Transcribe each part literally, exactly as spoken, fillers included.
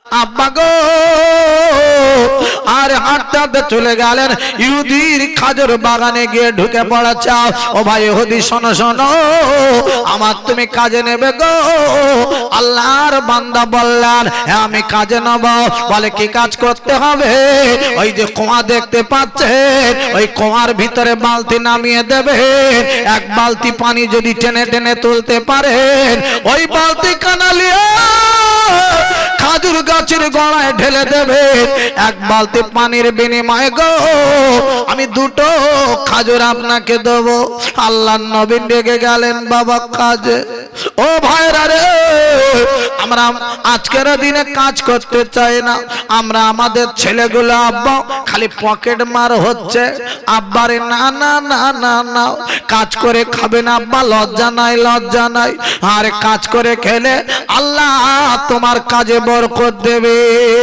আব্বা গো আর হাঁটতে হাঁটতে চলে গেলেন ইহুদির খাজুর বাগানে গিয়ে ঢুকে পড়েছে। ও ভাই ইহুদি শোনো শোনো, আমার তুমি কাজে নেবে গো? আল্লাহর বান্দা বললেন হ্যাঁ আমি কাজে নেব। বলে কি কাজ করতে হবে? ওই যে কুয়া দেখতে পাচ্ছেন, ওই কুয়ার ভিতরে বালতি নামিয়ে দেবে। এক বালতি পানি যদি টেনে টেনে তুলতে পারেন, ওই বালতি কানালিয়ে খাজুর গাছের গোড়ায় ঢেলে দেবে। এক বালতি পানির বিনিময়ে গো আমি দুটো খাজুর আপনাকে দেব। আল্লাহর নবী রেগে গেলেন বাবা কাজে। ও ভাইরা রে, আমরা আজকের দিনে কাজ করতে চাই না। আমরা আমাদের ছেলেগুলো আব্বা খালি পকেট মার হচ্ছে। আব্বারে না না না না না কাজ করে খাবেন আব্বা, লজ্জা নাই লজ্জা নাই। আর কাজ করে খেলে আল্লাহ তোমার কাজে বরকত দেবে,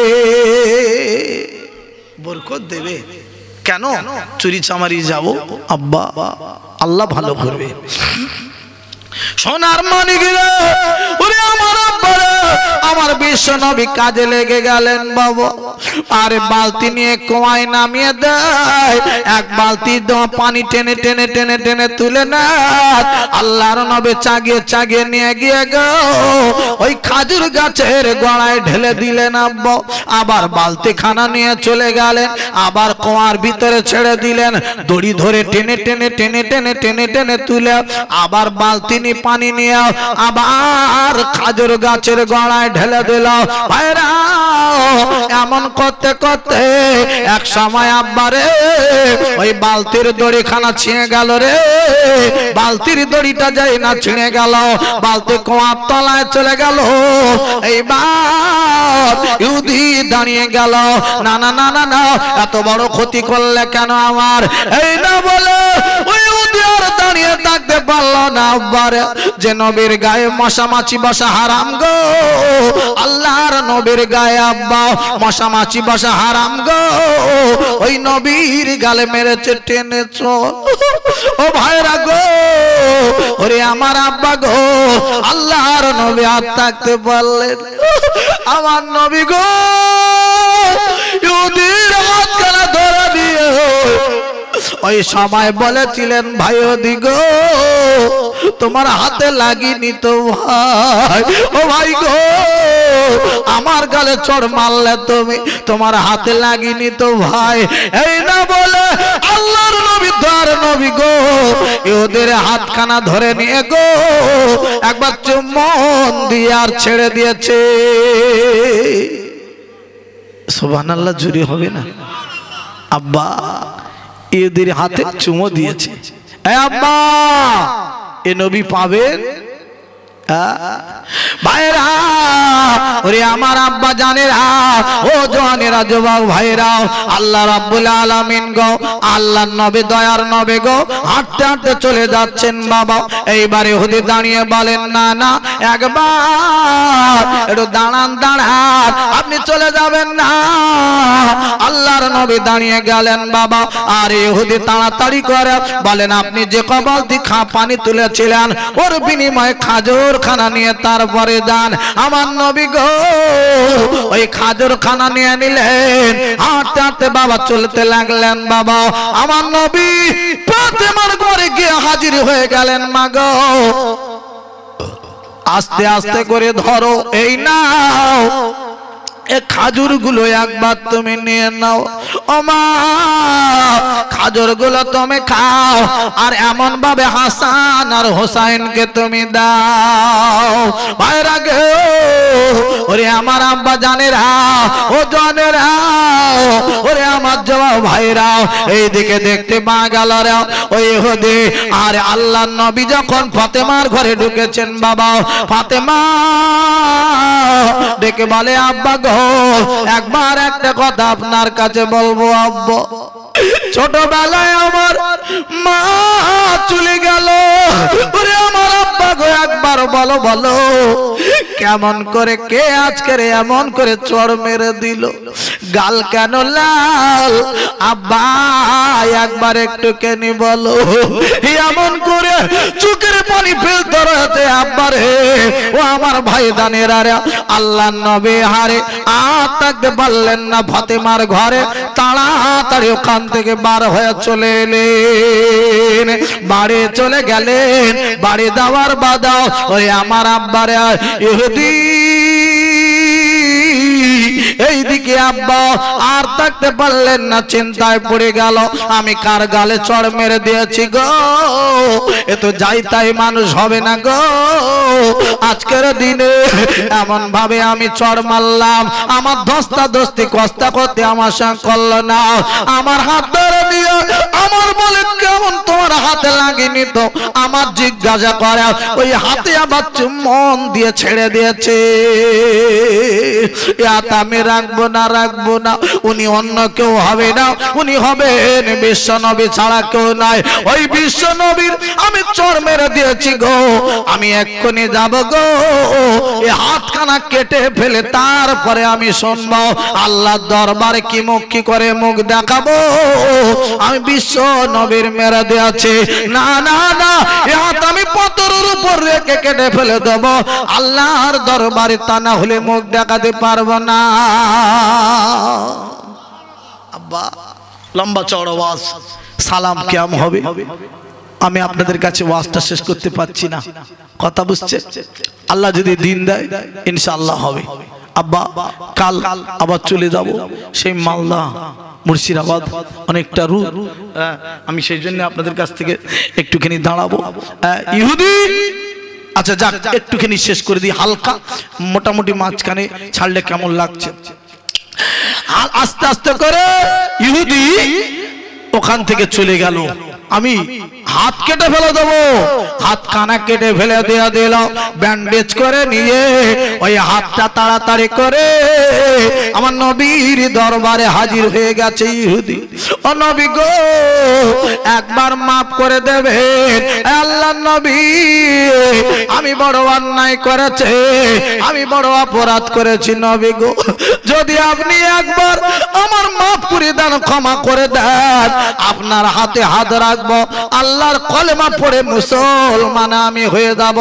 বরকত দেবে। কেন চুরি চামারি যাব আব্বা? আল্লাহ ভালো করবে। সোনার মানিকরা, ওরে আমার আব্বা, আমার বিশ্ব নবী কাজে লেগে গেলেন বাবা। আর বালতি নিয়ে কুয়ায় নামিয়ে দেয়। এক বালতি পানি টেনে টেনে টেনে টেনে তুলে নেয়। আল্লাহর নবী চাগিয়ে চাগিয়ে নিয়ে গিয়ে গো ওই খাজুর গাছের গোড়ায় ঢেলে দিলেন আব্বা। আবার বালতি খানা নিয়ে চলে গেলেন, আবার কুয়ার ভিতরে ছেড়ে দিলেন। দড়ি ধরে টেনে টেনে টেনে টেনে টেনে টেনে তুলে আবার বালতি নিয়ে পানি নিয়ে আবার খাজুর গাছের গোড়ায় ঢেলে দিল। ভাইরা এমন করতে করতে এক সময় আব্বারে ওই বালতির দড়ি খানা ছিঁড়ে গেল রে। বালতির দড়িটা যাই না ছিঁড়ে গেল, বালতি কুয়ার তলায় চলে গেল। এইবার ইহুদি দাঁড়িয়ে গেল, না না না না না এত বড় ক্ষতি করলে কেন আমার? এই না বলে ওই ইহুদি আর দাঁড়িয়ে থাকতে পারলো না আব্বারে, যে নবীর গায়ে মশা মাছি বসা হারাম গো। আল্লাহর নবীর গায়ে আব্বা মশা মাছি বসা হারাম গো। ওই নবীর গালে মেরেছে টেনেছ। ও ভাইরা গো, ওরে আমার আব্বা গো, আল্লাহর নবী আর থাকতে পারলেন। আমার নবী গো ইহুদির হাতখানা ধরে দিয়ে ওই সময় বলেছিলেন ভাই ওদি গো তোমার হাতে লাগিনি তো ভাই। ও ভাই গো আমার গালে চড় মারলে তুমি, তোমার হাতে লাগিনি তো ভাই। এই না বলে আল্লাহর নবী তার নবী গো ওদের হাতখানা ধরে নিয়ে গো একবার চুম্বন দিয়ে আর ছেড়ে দিয়েছে। সুবহানাল্লাহ, জুরি হবে না? আব্বা এদের হাতে চুমো দিয়েছে। এ আব্বা এ নবী পাবেন? ভাইরা ওরে আমার আব্বা জানেরা, ও জওয়ানেরা যুবক ভাইরা, আল্লাহ রাব্বুল আলামিন গো আল্লাহর নবী দয়ার নবী গো হাঁটতে হাঁটতে চলে যাচ্ছেন বাবা। এইবারে ইহুদি দাঁড়িয়ে বলেন না না একবার একটু দাঁড়ান দাঁড়ান, আপনি চলে যাবেন না। আল্লাহর নবী দাঁড়িয়ে গেলেন বাবা। আর ইহুদি তাড়াতাড়ি করে বলেন আপনি যে কবালতি খা পানি তুলেছিলেন ওর বিনিময়ে খাজুর খানা নিয়ে তারপরে যান। আমার নবী গো ওই খাজুর খানা নিয়ে নিলেন, হাঁটতে হাঁটতে বাবা চলতে লাগলেন বাবা। আমার নবী ফাতেমার ঘরে গিয়ে হাজির হয়ে গেলেন। মা গো আস্তে আস্তে করে ধরো, এই নাও এ খাজুর গুলো একবার তুমি নিয়ে নাও। ও মা খাজুর গুলো তুমি খাও, আর এমন ভাবে হাসান আর হোসাইনকে তুমি দাও। ভাইরা গো ওরে আমার আব্বা জানেরা, ও জানেরা, ওরে আমার জওয়া ভাইরা, এইদিকে দেখতে পা গেল রে ওই ইহুদি আর আল্লাহর নবী যখন ফাতেমার ঘরে ঢুকেছেন বাবা, ফাতেমা ডেকে বলে আব্বা গো একবার একটা কথা আপনার কাছে বলবো আব্বা। ছোটবেলায় আমার মা চলে গেল, ওরে আমার আব্বা গো একবার বলো বলো কেমন করে কে আজকে এমন করে চড় মেরে দিল? গাল কেন লাল আব্বা একবার একটু কেনি বলো এমন করে চোখের পানি ফেলতে রয়েছে আব্বারে ও আমার ভাই দানেরা আল্লাহর নবী হারে আর থাকতে পারলেন না ফাতেমার ঘরে তাড়াতাড়ি ওখান থেকে বার হয়ে চলে এলেন বাড়ি চলে গেলেন বাড়ি দেওয়ার বাদাও ওই আমার আব্বারে ইহুদি এইদিকে আব্বা আর থাকতে পারলেন না চিন্তায় পড়ে গেল আমি কার গালে চড় মেরে দিয়েছি গো এ তো যাই তাই মানুষ হবে না গো আজকের দিনে এমন ভাবে আমি চড় মারলাম আমার ধস্তা ধস্তি কস্তা করতে আমার সঙ্গে করলো না আমার হাত ধরে নিয়ে আমার বলে কেমন তোমার হাতে লাগেনি তো আমার জিজ্ঞাসা করে ওই হাতে আবার চুম্বন দিয়ে ছেড়ে দিয়েছে আমি রাখবো না রাখবো না উনি অন্য কেউ হবে না উনি হবেন বিশ্ব নবী ছাড়া কেউ নাই ওই বিশ্ব নবীর আমি চড় মেরে দিয়েছি গো আমি এক্ষুনি যাব গো এই হাতখানা কেটে ফেলে তারপরে আমি শুনবো আল্লাহর দরবারে কি মুখ কি করে মুখ দেখাবো আমি বিশ্ব নবীর মেরে দিয়েছি না না না এই হাত আমি পাথরের উপর রেখে কেটে ফেলে দেব আল্লাহর দরবারে তা না হলে মুখ দেখাতে পারবো না আব্বা লম্বা চওড়া ওয়াজ সালাম কিয়াম হবে আমি আপনাদের কাছে ওয়াজটা শেষ করতে পারছি না কথা বুঝছে আল্লাহ যদি দিন দেয় ইনশাআল্লাহ হবে আব্বা কাল আবার চলে যাব সেই মালদা মুর্শিদাবাদ অনেকটা রুট আমি সেই জন্য আপনাদের কাছ থেকে একটুখানি দাঁড়াবো ইহুদি আচ্ছা যাক একটুখানি শেষ করে দিই হালকা মোটামুটি মাঝখানে ছাড়লে কেমন লাগছে আস্তে আস্তে করে ইহুদি ওখান থেকে চলে গেল আমি হাত কেটে ফেলে দেবো হাত কানা কেটে ফেলে দেয়া দিল ব্যান্ডেজ করে নিয়ে ওই হাতটা তাড়াতাড়ি করে আমার নবীর দরবারে হাজির হয়ে গেছে ইহুদি ও নবী গো একবার মাফ করে দেবেন আল্লাহর নবী আমি বড় অন্যায় করেছে আমি বড় অপরাধ করেছি নবী গো যদি আপনি একবার আমার মাফ করে দেন ক্ষমা করে দেন আপনার হাতে হাত রাখবো আল্লাহর কলেমা পড়ে মুসলমান আমি হয়ে যাব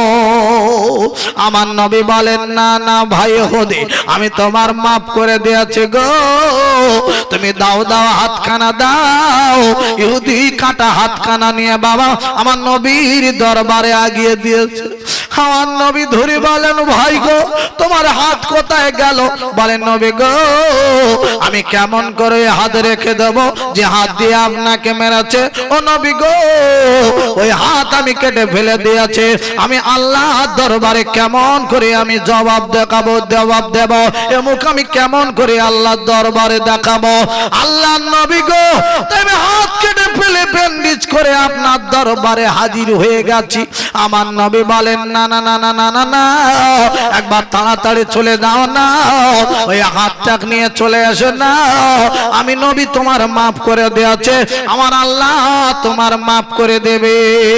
আমার নবী বলেন না না ভাই ইহুদি আমি তোমার মাফ করে দিয়েছি গো তুমি দাও দাও হাতখানা দাও ইহুদি কাটা হাতখানা নিয়ে বাবা আমার নবীর দরবারে আগিয়ে দিয়েছে আমার নবী ধরে বলেন ভাই গো তোমার হাত কোথায় গেল বলেন নবী গো আমি কেমন করে হাত রেখে দেব যে হাত দিয়ে আপনাকে মেরেছে ও নবী গো ওই হাত আমি কেটে ফেলে দিয়েছে আমি আল্লাহর দরবারে কেমন করে আমি জবাব দেখাবো জবাব দেব এ মুখ আমি কেমন করে আল্লাহর দরবারে দেখাবো আল্লাহর নবী গো তুমি হাত কেটে ফেলে ব্যান্ডেজ করে আপনার দরবারে হাজির হয়ে গেছি আমার নবী বলেন না না না না না না না একবার তাড়াতাড়ি চলে যাও না ওই হাতটা নিয়ে চলে এসো না আমি নবী তোমার মাফ করে দিয়েছে আমার আল্লাহ তোমার মাফ করে দেবে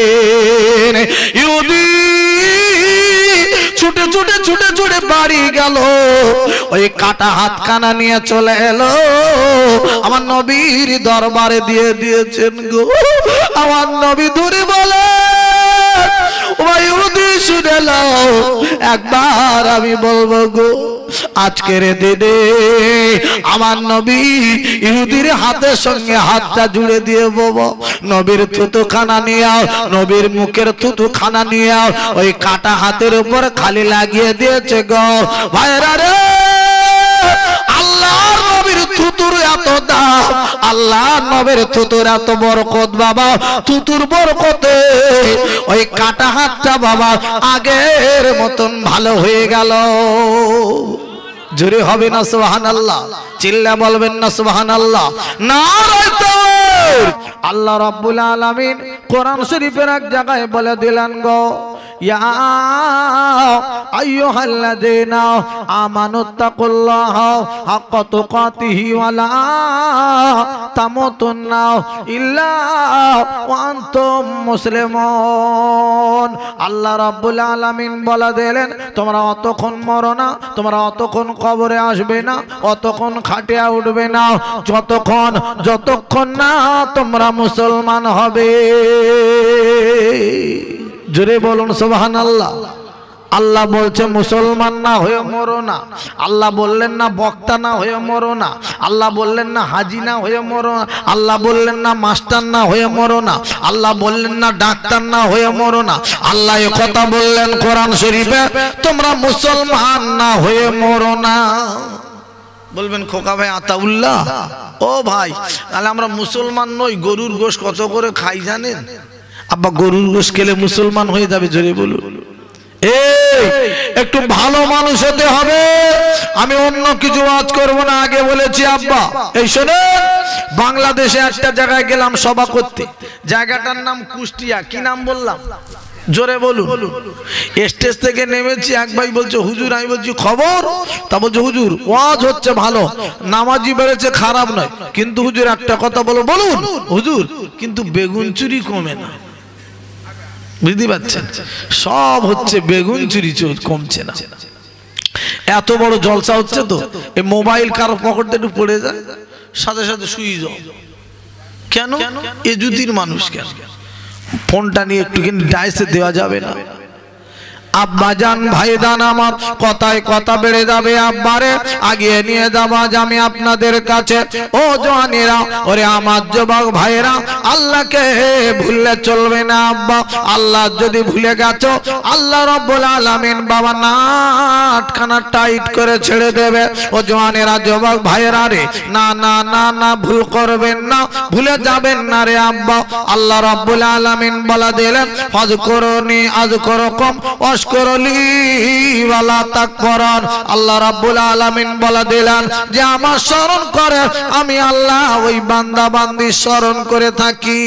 ইহুদি ছুটে ছুটে ছুটে ছুটে বাড়ি গেল ওই কাটা হাত কানা নিয়ে চলে এলো আমার নবীর দরবারে দিয়ে দিয়েছেন গো আমার নবী ধরে বলে একবার আমি বলবো গো আজকের দিনে আমার নবী ইহুদির হাতের সঙ্গে হাতটা জুড়ে দিয়ে বাবা নবীর থুতু খানা নিয়ে নবীর মুখের থুতু খানা নিয়ে ওই কাটা হাতের উপর খালি লাগিয়ে দিয়েছে গো ভাইরা রে আল্লাহর নবীর থুতুর এত দাম আল্লাহর নবীর থুতুর এত বরকত বাবা থুতুর বরকতে ওই কাটা হাতটা বাবা আগের মতন ভালো হয়ে গেল জোরে হবে না সুবহানাল্লাহ চিল্লা বলবেন না সুবহানাল্লাহ নারে তাকবীর আল্লাহ রাব্বুল আলামিন কোরআন শরীফের এক জায়গায় বলে দিলেন গো ইয়া আইয়ুহাল্লাযীনা আমানুত্তাকুল্লাহ হাক্কা তুকাতিহি ওয়া লা তামুতুন্না ইল্লা ওয়া আনতুম মুসলিমুন। আল্লাহ রাব্বুল আলামিন বলে দিলেন তোমরা অতক্ষণ মরো না, তোমরা অতক্ষণ কবরে আসবে না, অতক্ষণ খাটিয়া উঠবে না যতক্ষণ যতক্ষণ না তোমরা মুসলমান হবে। জোরে বলুন সুবহানাল্লাহ। আল্লাহ বলছে মুসলমান না হয়ে মরো না। আল্লাহ বললেন না বক্তা না হয়ে মরো না। আল্লাহ বললেন না হাজি না হয়ে মরো না। আল্লাহ বললেন না মাস্টার না হয়ে মরো না। আল্লাহ বললেন না ডাক্তার না হয়ে মরো না। আল্লাহ এ কথা বললেন কোরআন শরীফে তোমরা মুসলমান না হয়ে মরো না। বলবেন খোকা ভাই আতাউল্লাহ, ও ভাই তাহলে আমরা মুসলমান নই, গরুর গোশত কত করে খাই জানেন? আব্বা গরুর গোশত খেলে মুসলমান হয়ে যাবে, জোরে বলুন। এই একটু ভালো মানুষ হতে হবে। আমি অন্য কিছু আজ করব না, আগে বলেছি আব্বা। এই শোনেন, বাংলাদেশে একটা জায়গায় গেলাম সভা করতে, জায়গাটার নাম কুষ্টিয়া। কি নাম বললাম? জোরে বলুন। স্টেজ থেকে নেমেছি, এক ভাই বলছে হুজুর, আমি বলছি খবর? তা বলছে হুজুর ওয়াজ হচ্ছে ভালো, নামাজি বেড়েছে খারাপ নয়, কিন্তু হুজুর একটা কথা বলো। বলুন হুজুর। কিন্তু বেগুন চুরি কমে না, বুঝতে পারছেন? সব হচ্ছে বেগুন চুরি কমছে না। এত বড় জলসা হচ্ছে তো এই মোবাইল কারো পকেটে একটু পড়ে যায় সাথে সাথে সুইচ অফ। কেন? এ জুতির মানুষ কেন? ফোনটা নিয়ে একটুখানি ডাইসে দেওয়া যাবে না? আব্বাজান ভাইদান আমার কথায় কথা বেড়ে যাবে। আব্বারে আগিয়ে নিয়ে যাবো আজ আমি আপনাদের কাছে। ও জওয়ানেরা, ওরে আমার যুবক ভাইরা, আল্লাহকে ভুললে চলবে না আব্বা। আল্লাহ যদি ভুলে গেছো, আল্লাহ রাব্বুল আলামিন বাবা নাটখানা টাইট করে ছেড়ে দেবে। ও জওয়ানেরা, যুবক ভাইরা রে, না না না না ভুল করবেন না, ভুলে যাবেন না রে আব্বা। আল্লাহ রাব্বুল আলামিন বলা দিলেন ফাযকুরুনি আযকুরুকুম আল্লাহ রাব্বুল আলামিন বলে দিলেন যে আমার স্মরণ করে আমি আল্লাহ ওই বান্দা বান্দি স্মরণ করে থাকি।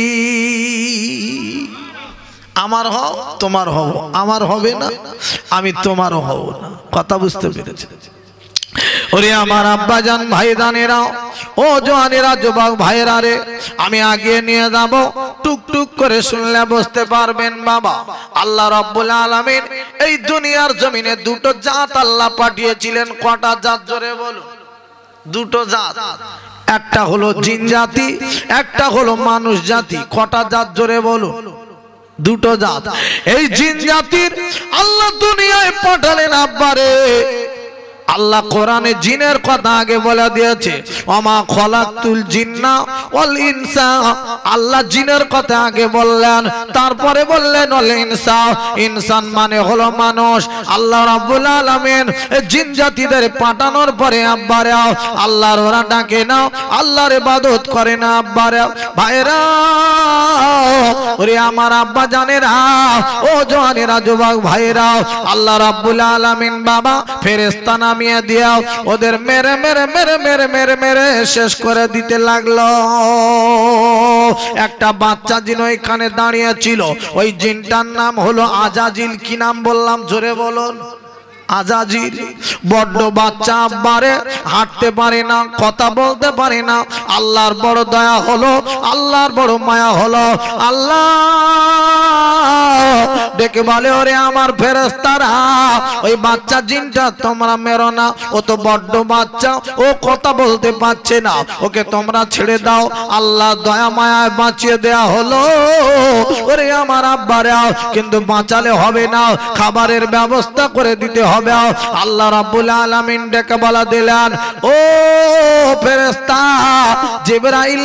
আমার হও তোমার হব, আমার হবে না আমি তোমারও হব না। কথা বুঝতে পেরেছে? ওরে আমার আব্বাজান ভাইদানেরা, ও জওয়ানেরা, যুবক ভাইরা রে, আমি আগে নিয়ে যাব, টুকটুক করে শুনলে বুঝতে পারবেন বাবা। আল্লাহ রাব্বুল আলামিন এই দুনিয়ার জমিনে দুটো জাত আল্লাহ পাঠিয়েছিলেন। কটা জাত? জোরে বলুন। দুটো জাত, একটা হলো জিন জাতি, একটা হলো মানুষ জাতি। কটা জাত? জোরে বলুন। দুটো জাত। এই জিন জাতির আল্লাহ দুনিয়ায় পাঠালেন আব্বারে। আল্লাহ কোরআনে জিনের কথা আগে বলে দিয়েছে, ওমা খলাকতুল জিন্না ওয়াল ইনসা। আল্লাহ জিনের কথা আগে বললেন, তারপরে বললেন ওয়াল ইনসা। ইনসান মানে হলো মানুষ। আল্লাহ রাব্বুল আলামিন জিন জাতিদের পাঠানোর পরে আব্বারে আল্লাহর ওরা ডাকে না, আল্লাহর ইবাদত করে না। আব্বারে ভাইরা, ওরে আমার আব্বা জানেরা, ও জওয়ানেরা, যুবক ভাইরা, আল্লাহ রাব্বুল আলামিন বাবা ফেরেশতা নামিয়ে দিয়াও ওদের মেরে মেরে মেরে মেরে মেরে মেরে শেষ করে দিতে লাগলো। একটা বাচ্চা জিন ওইখানে দাঁড়িয়ে ছিল, ওই জিনটার নাম হলো আজাজিল। কি নাম বললাম? জোরে বলুন। আজাজিল। বড্ড বাচ্চা আব্বারে, হাঁটতে পারে না, কথা বলতে পারে না। আল্লাহর বড় দয়া হলো, আল্লাহর বড় মায়া হলো। আল্লাহ ডেকে বলে, ওরে আমার ফেরেশতারা, ওই বাচ্চা জিনটা তোমরা মেরো না, ও তো বড্ড বাচ্চা, ও কথা বলতে পারছে না, ওকে তোমরা ছেড়ে দাও। আল্লাহ দয়া মায়ায় বাঁচিয়ে দেয়া হলো ওরে আমার আব্বারে। কিন্তু বাঁচালে হবে না, খাবারের ব্যবস্থা করে দিতে হবে। আল্লাহ রাব্বুল আলামিন ডেকে বলা দিলেন, ও ফেরেশতা জিবরাইল,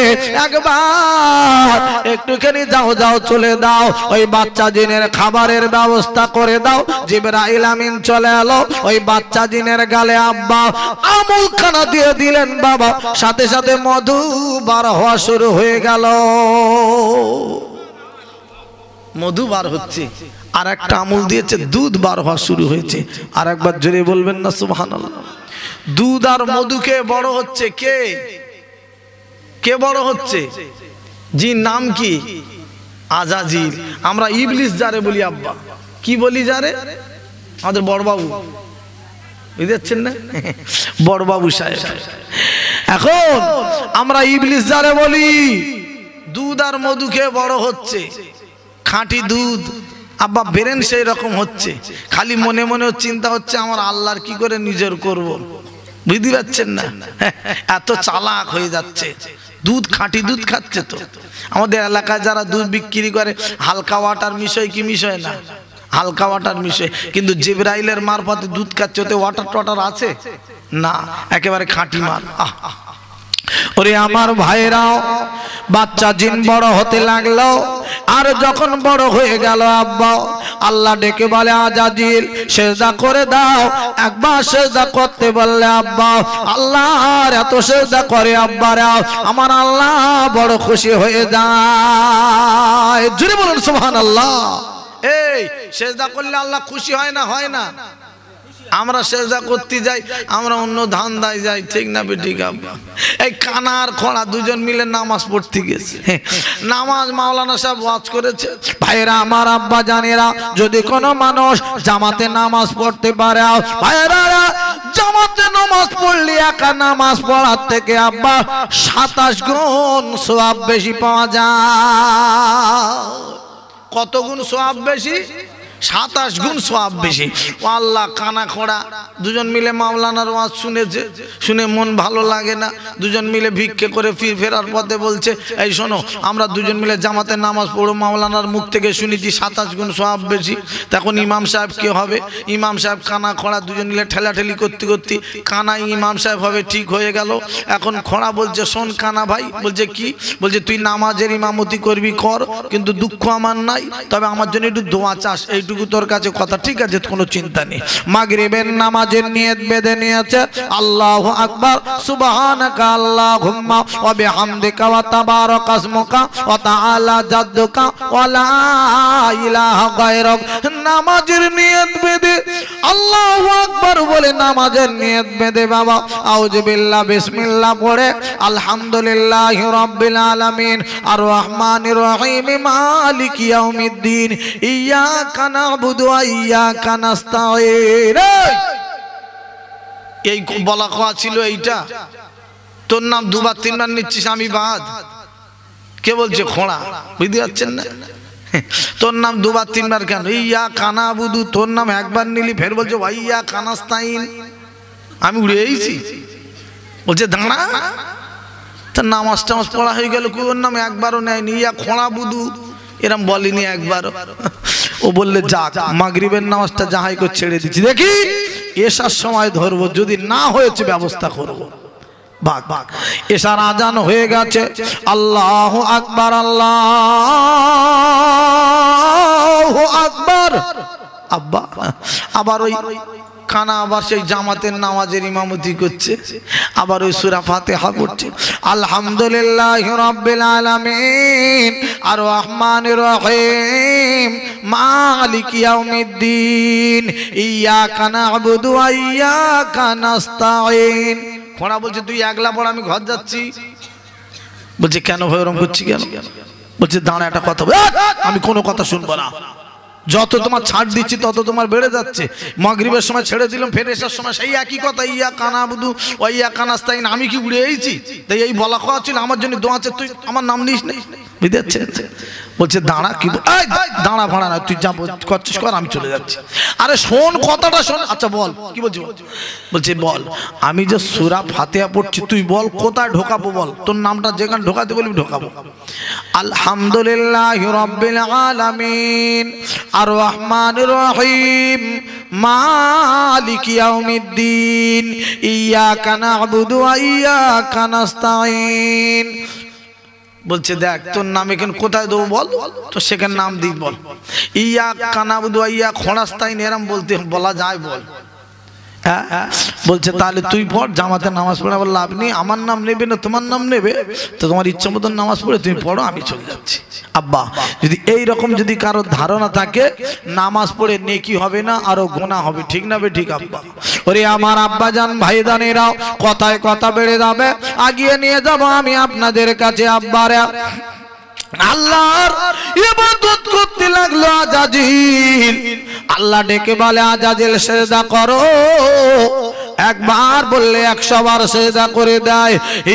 একবার একটুখানি যাও যাও চলে দাও, ওই বাচ্চা জিনের খাবারের ব্যবস্থা করে দাও। জিবরাইল আমিন চলে এলো, ওই বাচ্চা জিনের গালে আব্বা আমুল খানা দিয়ে দিলেন বাবা। সাথে সাথে মধু বার হওয়া শুরু হয়ে গেল। মধু বার হচ্ছে, আর একটা আমুল দিয়েছে, দুধ বার হওয়া শুরু হয়েছে। আর একবার জোরে বলবেন না সুবহানাল্লাহ। দুধ আর মধুকে বড় হচ্ছে কে? কে বড় হচ্ছে? জি নাম কি? আজাজিল। আমরা ইবলিস যারে বলি আব্বা, কি বলি যারে? আমাদের বড়বাবু, বুঝতে না, বড়বাবু সাহেব। এখন আমরা ইবলিস যারে বলি, দুধ আর মধু খেয়ে বড় হচ্ছে, খাঁটি দুধ আব্বা, বেরেন সেই রকম হচ্ছে, খালি মনে মনে চিন্তা হচ্ছে আমার আল্লাহর কি করে নিজের করব, বুঝতে পারছেন না? এত চালাক হয়ে যাচ্ছে, দুধ খাঁটি দুধ খাচ্ছে। তো আমাদের এলাকায় যারা দুধ বিক্রি করে হালকা ওয়াটার মিশয় কি মিশয় না? হালকা ওয়াটার মিশয়, কিন্তু জিবরাইলের মারফতে দুধ খাচ্ছে, ওতে ওয়াটার টটার আছে না, একেবারে খাঁটি মাল। আহ ওরে আমার ভাইরাও, বাচ্চা জিন বড় হতে লাগলো, আর যখন বড় হয়ে গেল আব্বা, আল্লাহ ডেকে বলে আজাজিল সেজদা করে দাও। একবার সেজদা করতে বললে আব্বা, আল্লাহর এত সেজদা করে আব্বারা, আমার আল্লাহ বড় খুশি হয়ে যায়। জোরে বলুন সুবহানাল্লাহ। এই সেজদা করলে আল্লাহ খুশি হয় না? হয় না? আমরা সেজদা করতে যাই, আমরা অন্য ধান্দায় যাই, ঠিক না বেঠিক আব্বা? এই কানার খোঁড়া দুজন মিলে নামাজ পড়তে গেছে, নামাজ মাওলানা সাহেব ওয়াজ করেছে। ভাইরা আমার, আব্বা জানেরা, যদি কোনো মানুষ জামাতে নামাজ পড়তে পারে, ভাইরা জামাতে নামাজ পড়লে একা নামাজ পড়ার থেকে আব্বা সাতাশ গুণ সওয়াব বেশি পাওয়া যায়। কত গুণ সওয়াব বেশি? সাতাশ গুণ সওয়াব বেশি। আল্লাহ কানা খোড়া দুজন মিলে মাওলানার ওয়াজ শুনেছে, শুনে মন ভালো লাগে না, দুজন মিলে ভিক্ষে করে ফির ফেরার পথে বলছে, এই শোনো আমরা দুজন মিলে জামাতে নামাজ পড়ো, মাওলানার মুখ থেকে শুনেছি সাতাশ গুণ সওয়াব বেশি। তখন ইমাম সাহেব কে হবে? ইমাম সাহেব কানা খোড়া দুজন মিলে ঠেলাঠেলি করতে করতে কানাই ইমাম সাহেব হবে, ঠিক হয়ে গেল। এখন খোড়া বলছে, শোন কানা ভাই, বলছে কি? বলছে তুই নামাজের ইমামতি করবি কর, কিন্তু দুঃখ আমার নাই, তবে আমার জন্য একটু দোয়া চাস, এইটুকু তোর কাছে কথা, ঠিক আছে? কোনো চিন্তা নেই। মাগরিবের নামাজের নিয়ত বেঁধে নিয়েছে, আল্লাহু আকবার, সুবহানাকা আল্লাহুম্মা ওয়া বিহামদিকা ওয়া তাবারাকা ইসমুকা ওয়া তাআলা জাদ্দুকা ওয়া লা ইলাহা গায়রুক। নামাজের নিয়ত বেঁধে আল্লাহু আকবার বলে নামাজের নিয়ত বেঁধে বাবা আউযু বিল্লাহ বিসমিল্লাহ পড়ে আলহামদুলিল্লাহি রাব্বিল আলামিন আর রহমানির রহিম মালিকি ইয়াউমিদ্দিন ইয়াকা না'বুদু ওয়া ইয়াকা নাস্তাঈন। এই বলা কথা ছিল এইটা। তোর নাম দুবার তিনবার নিচ্ছিস, আমি বাদ। কে বলছে? খোঁড়া, বুঝতে পারছেন না? তোর নাম দুবার তিনবার কেন? ইয়া কানা বুধু, তোর নাম একবার নিলি, ফের বলছে ভাইয়া কানাস্তাইন। আমি উড়ে এসেছি, বলছে দাঁড়া, তার নামাজ টামাজ পড়া হয়ে গেল, কোন নাম একবারও নেয়নি, ইয়া খোঁড়া বুধু এরম বলিনি একবারও। ও বললে যাক, মাগরিবের নামাজটা যাহাই করে ছেড়ে দিচ্ছি, দেখি এসার সময় ধরবো, যদি না হয়েছে ব্যবস্থা করবো। বাক বাক এসার আজান হয়ে গেছে, আল্লাহু আকবার, আল্লাহু আকবার। আব্বা আবার ওই কানা আবার সেই জামাতের নামাজের ইমামতি করছে, আবার ওই সূরা ফাতিহা পড়ছে, আলহামদুলিল্লাহি রাব্বিল আলামিন আর রহমানির রহিম মালিকি ইয়াউমিদ্দিন ইয়াকা না'বুদু ওয়া ইয়াকা নাস্তাঈন। খোঁড়া বলছে তুই একলা পড়, আমি ঘর যাচ্ছি। বলছে কেন ভাই ওরকম করছি কেন? বলছে দাঁড়া একটা কথা, আমি কোনো কথা শুনবো না, যত তোমার ছাড় দিচ্ছি তত তোমার বেড়ে যাচ্ছে। মাগরিবের সময় ছেড়ে দিলাম, ফের এসার সময় সেই একই কথা, ইয়া কানা বুধু ওয়া ইয়া কানাস্তাইন। আমি কি উড়ে এসেছি? তাই এই বলা কথা ছিল আমার জন্য দোয়া আছে, তুই আমার নাম নিস না, বুঝতে পারছেন? বলছে দাঁড়া, কি দাঁড়া ভাড়া না, তুই যা করছিস কর, আমি চলে যাচ্ছি। আরে শোন কথাটা শোন। আচ্ছা বল, কি বলছি? বলছে বল, আমি যে সূরা ফাতিহা পড়ছি তুই বল কোথায় ঢোকাবো, বল তোর নামটা যেখানে ঢোকাতে বলবি ঢোকাবো। আলহামদুলিল্লাহি রাব্বিল আলামিন আর রহমানির রহিম মালিকি ইয়াউমিদ্দিন ইয়াকা না'বুদু ওয়া ইয়াকা নাস্তাঈন। বলছে দেখ তোর নাম এখানে কোথায় দেবো বল, তো সেখানে নাম দিই বল। ইয়া কানাবুদু ইয়া খোঁড়াস্তাইন এরম বলতে বলা যায় বল। হ্যাঁ বলছে তাহলে তুই পড়, জামাতে নামাজ পড়ে আবার লাভ নেই, আমার নাম নেবে না তোমার নাম নেবে, তো তোমার ইচ্ছা মতন নামাজ পড়ে তুমি পড়ো, আমি চলে যাচ্ছি। আব্বা যদি এই রকম যদি কারো ধারণা থাকে নামাজ পড়ে নেকি হবে না, আরো গুনাহ হবে, ঠিক না বে ঠিক? আব্বা ওরে আমার আব্বা জান ভাইদানেরাও, কথায় কথা বেড়ে যাবে, আগিয়ে নিয়ে যাব আমি আপনাদের কাছে। আব্বারা আল্লাহর ইবাদত করতে লাগলো আজাজিল। আল্লাহ ডেকে বলে আজাজিল সিজদা করো, একবার বললে একশো বার সিজদা করে দেয়।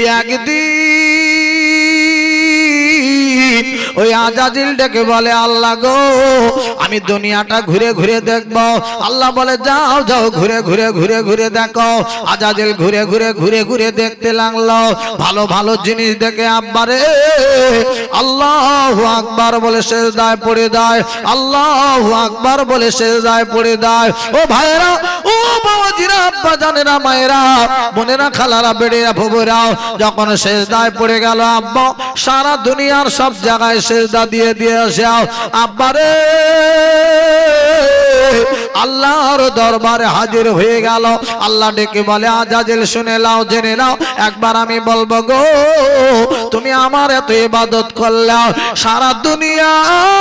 একদিন ওই আজাজিল ডেকে বলে আল্লাহ গো আমি দুনিয়াটা ঘুরে ঘুরে দেখব। আল্লাহ বলে যাও যাও ঘুরে ঘুরে ঘুরে ঘুরে দেখো। আজাজিল ঘুরে ঘুরে ঘুরে ঘুরে দেখতে লাগলো, ভালো ভালো জিনিস দেখে আব্বারে আল্লাহু আকবার বলে সিজদায় পড়ে দেয়, আল্লাহু আকবার বলে সিজদায় পড়ে দেয়। ও ভাইরা, ও বাবাজিরা, আব্বা জানেরা, মায়েরা, বোনেরা, খালারা, বেড়েরা, ভুবুরাও যখন সিজদায় পড়ে গেল, আব্বা সারা দুনিয়ার সব জায়গায় সিজদা দিয়ে দিয়ে আসে আব্বারে আল্লাহর দরবারে হাজির হয়ে গেল। আল্লাহ ডেকে বলে আজাজিল শুনে নাও, জেনে নাও, একবার আমি বলবো গো তুমি আমার এত ইবাদত করলে সারা দুনিয়া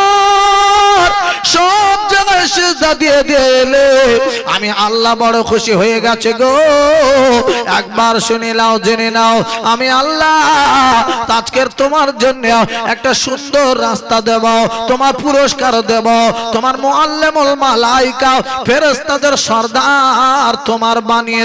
সব জায়গায় সিজদা দিয়ে দিলে আমি আল্লাহ বড় খুশি হয়ে গেছে গো। একবার শুনে নাও, জেনে নাও, আমি আল্লাহ আজকের তোমার জন্য একটা সুন্দর রাস্তা দেব, তোমার পুরস্কার দেব, তোমার মুআল্লিমুল মালাইকা ফেরেশতাদের সরদার তোমার বানিয়ে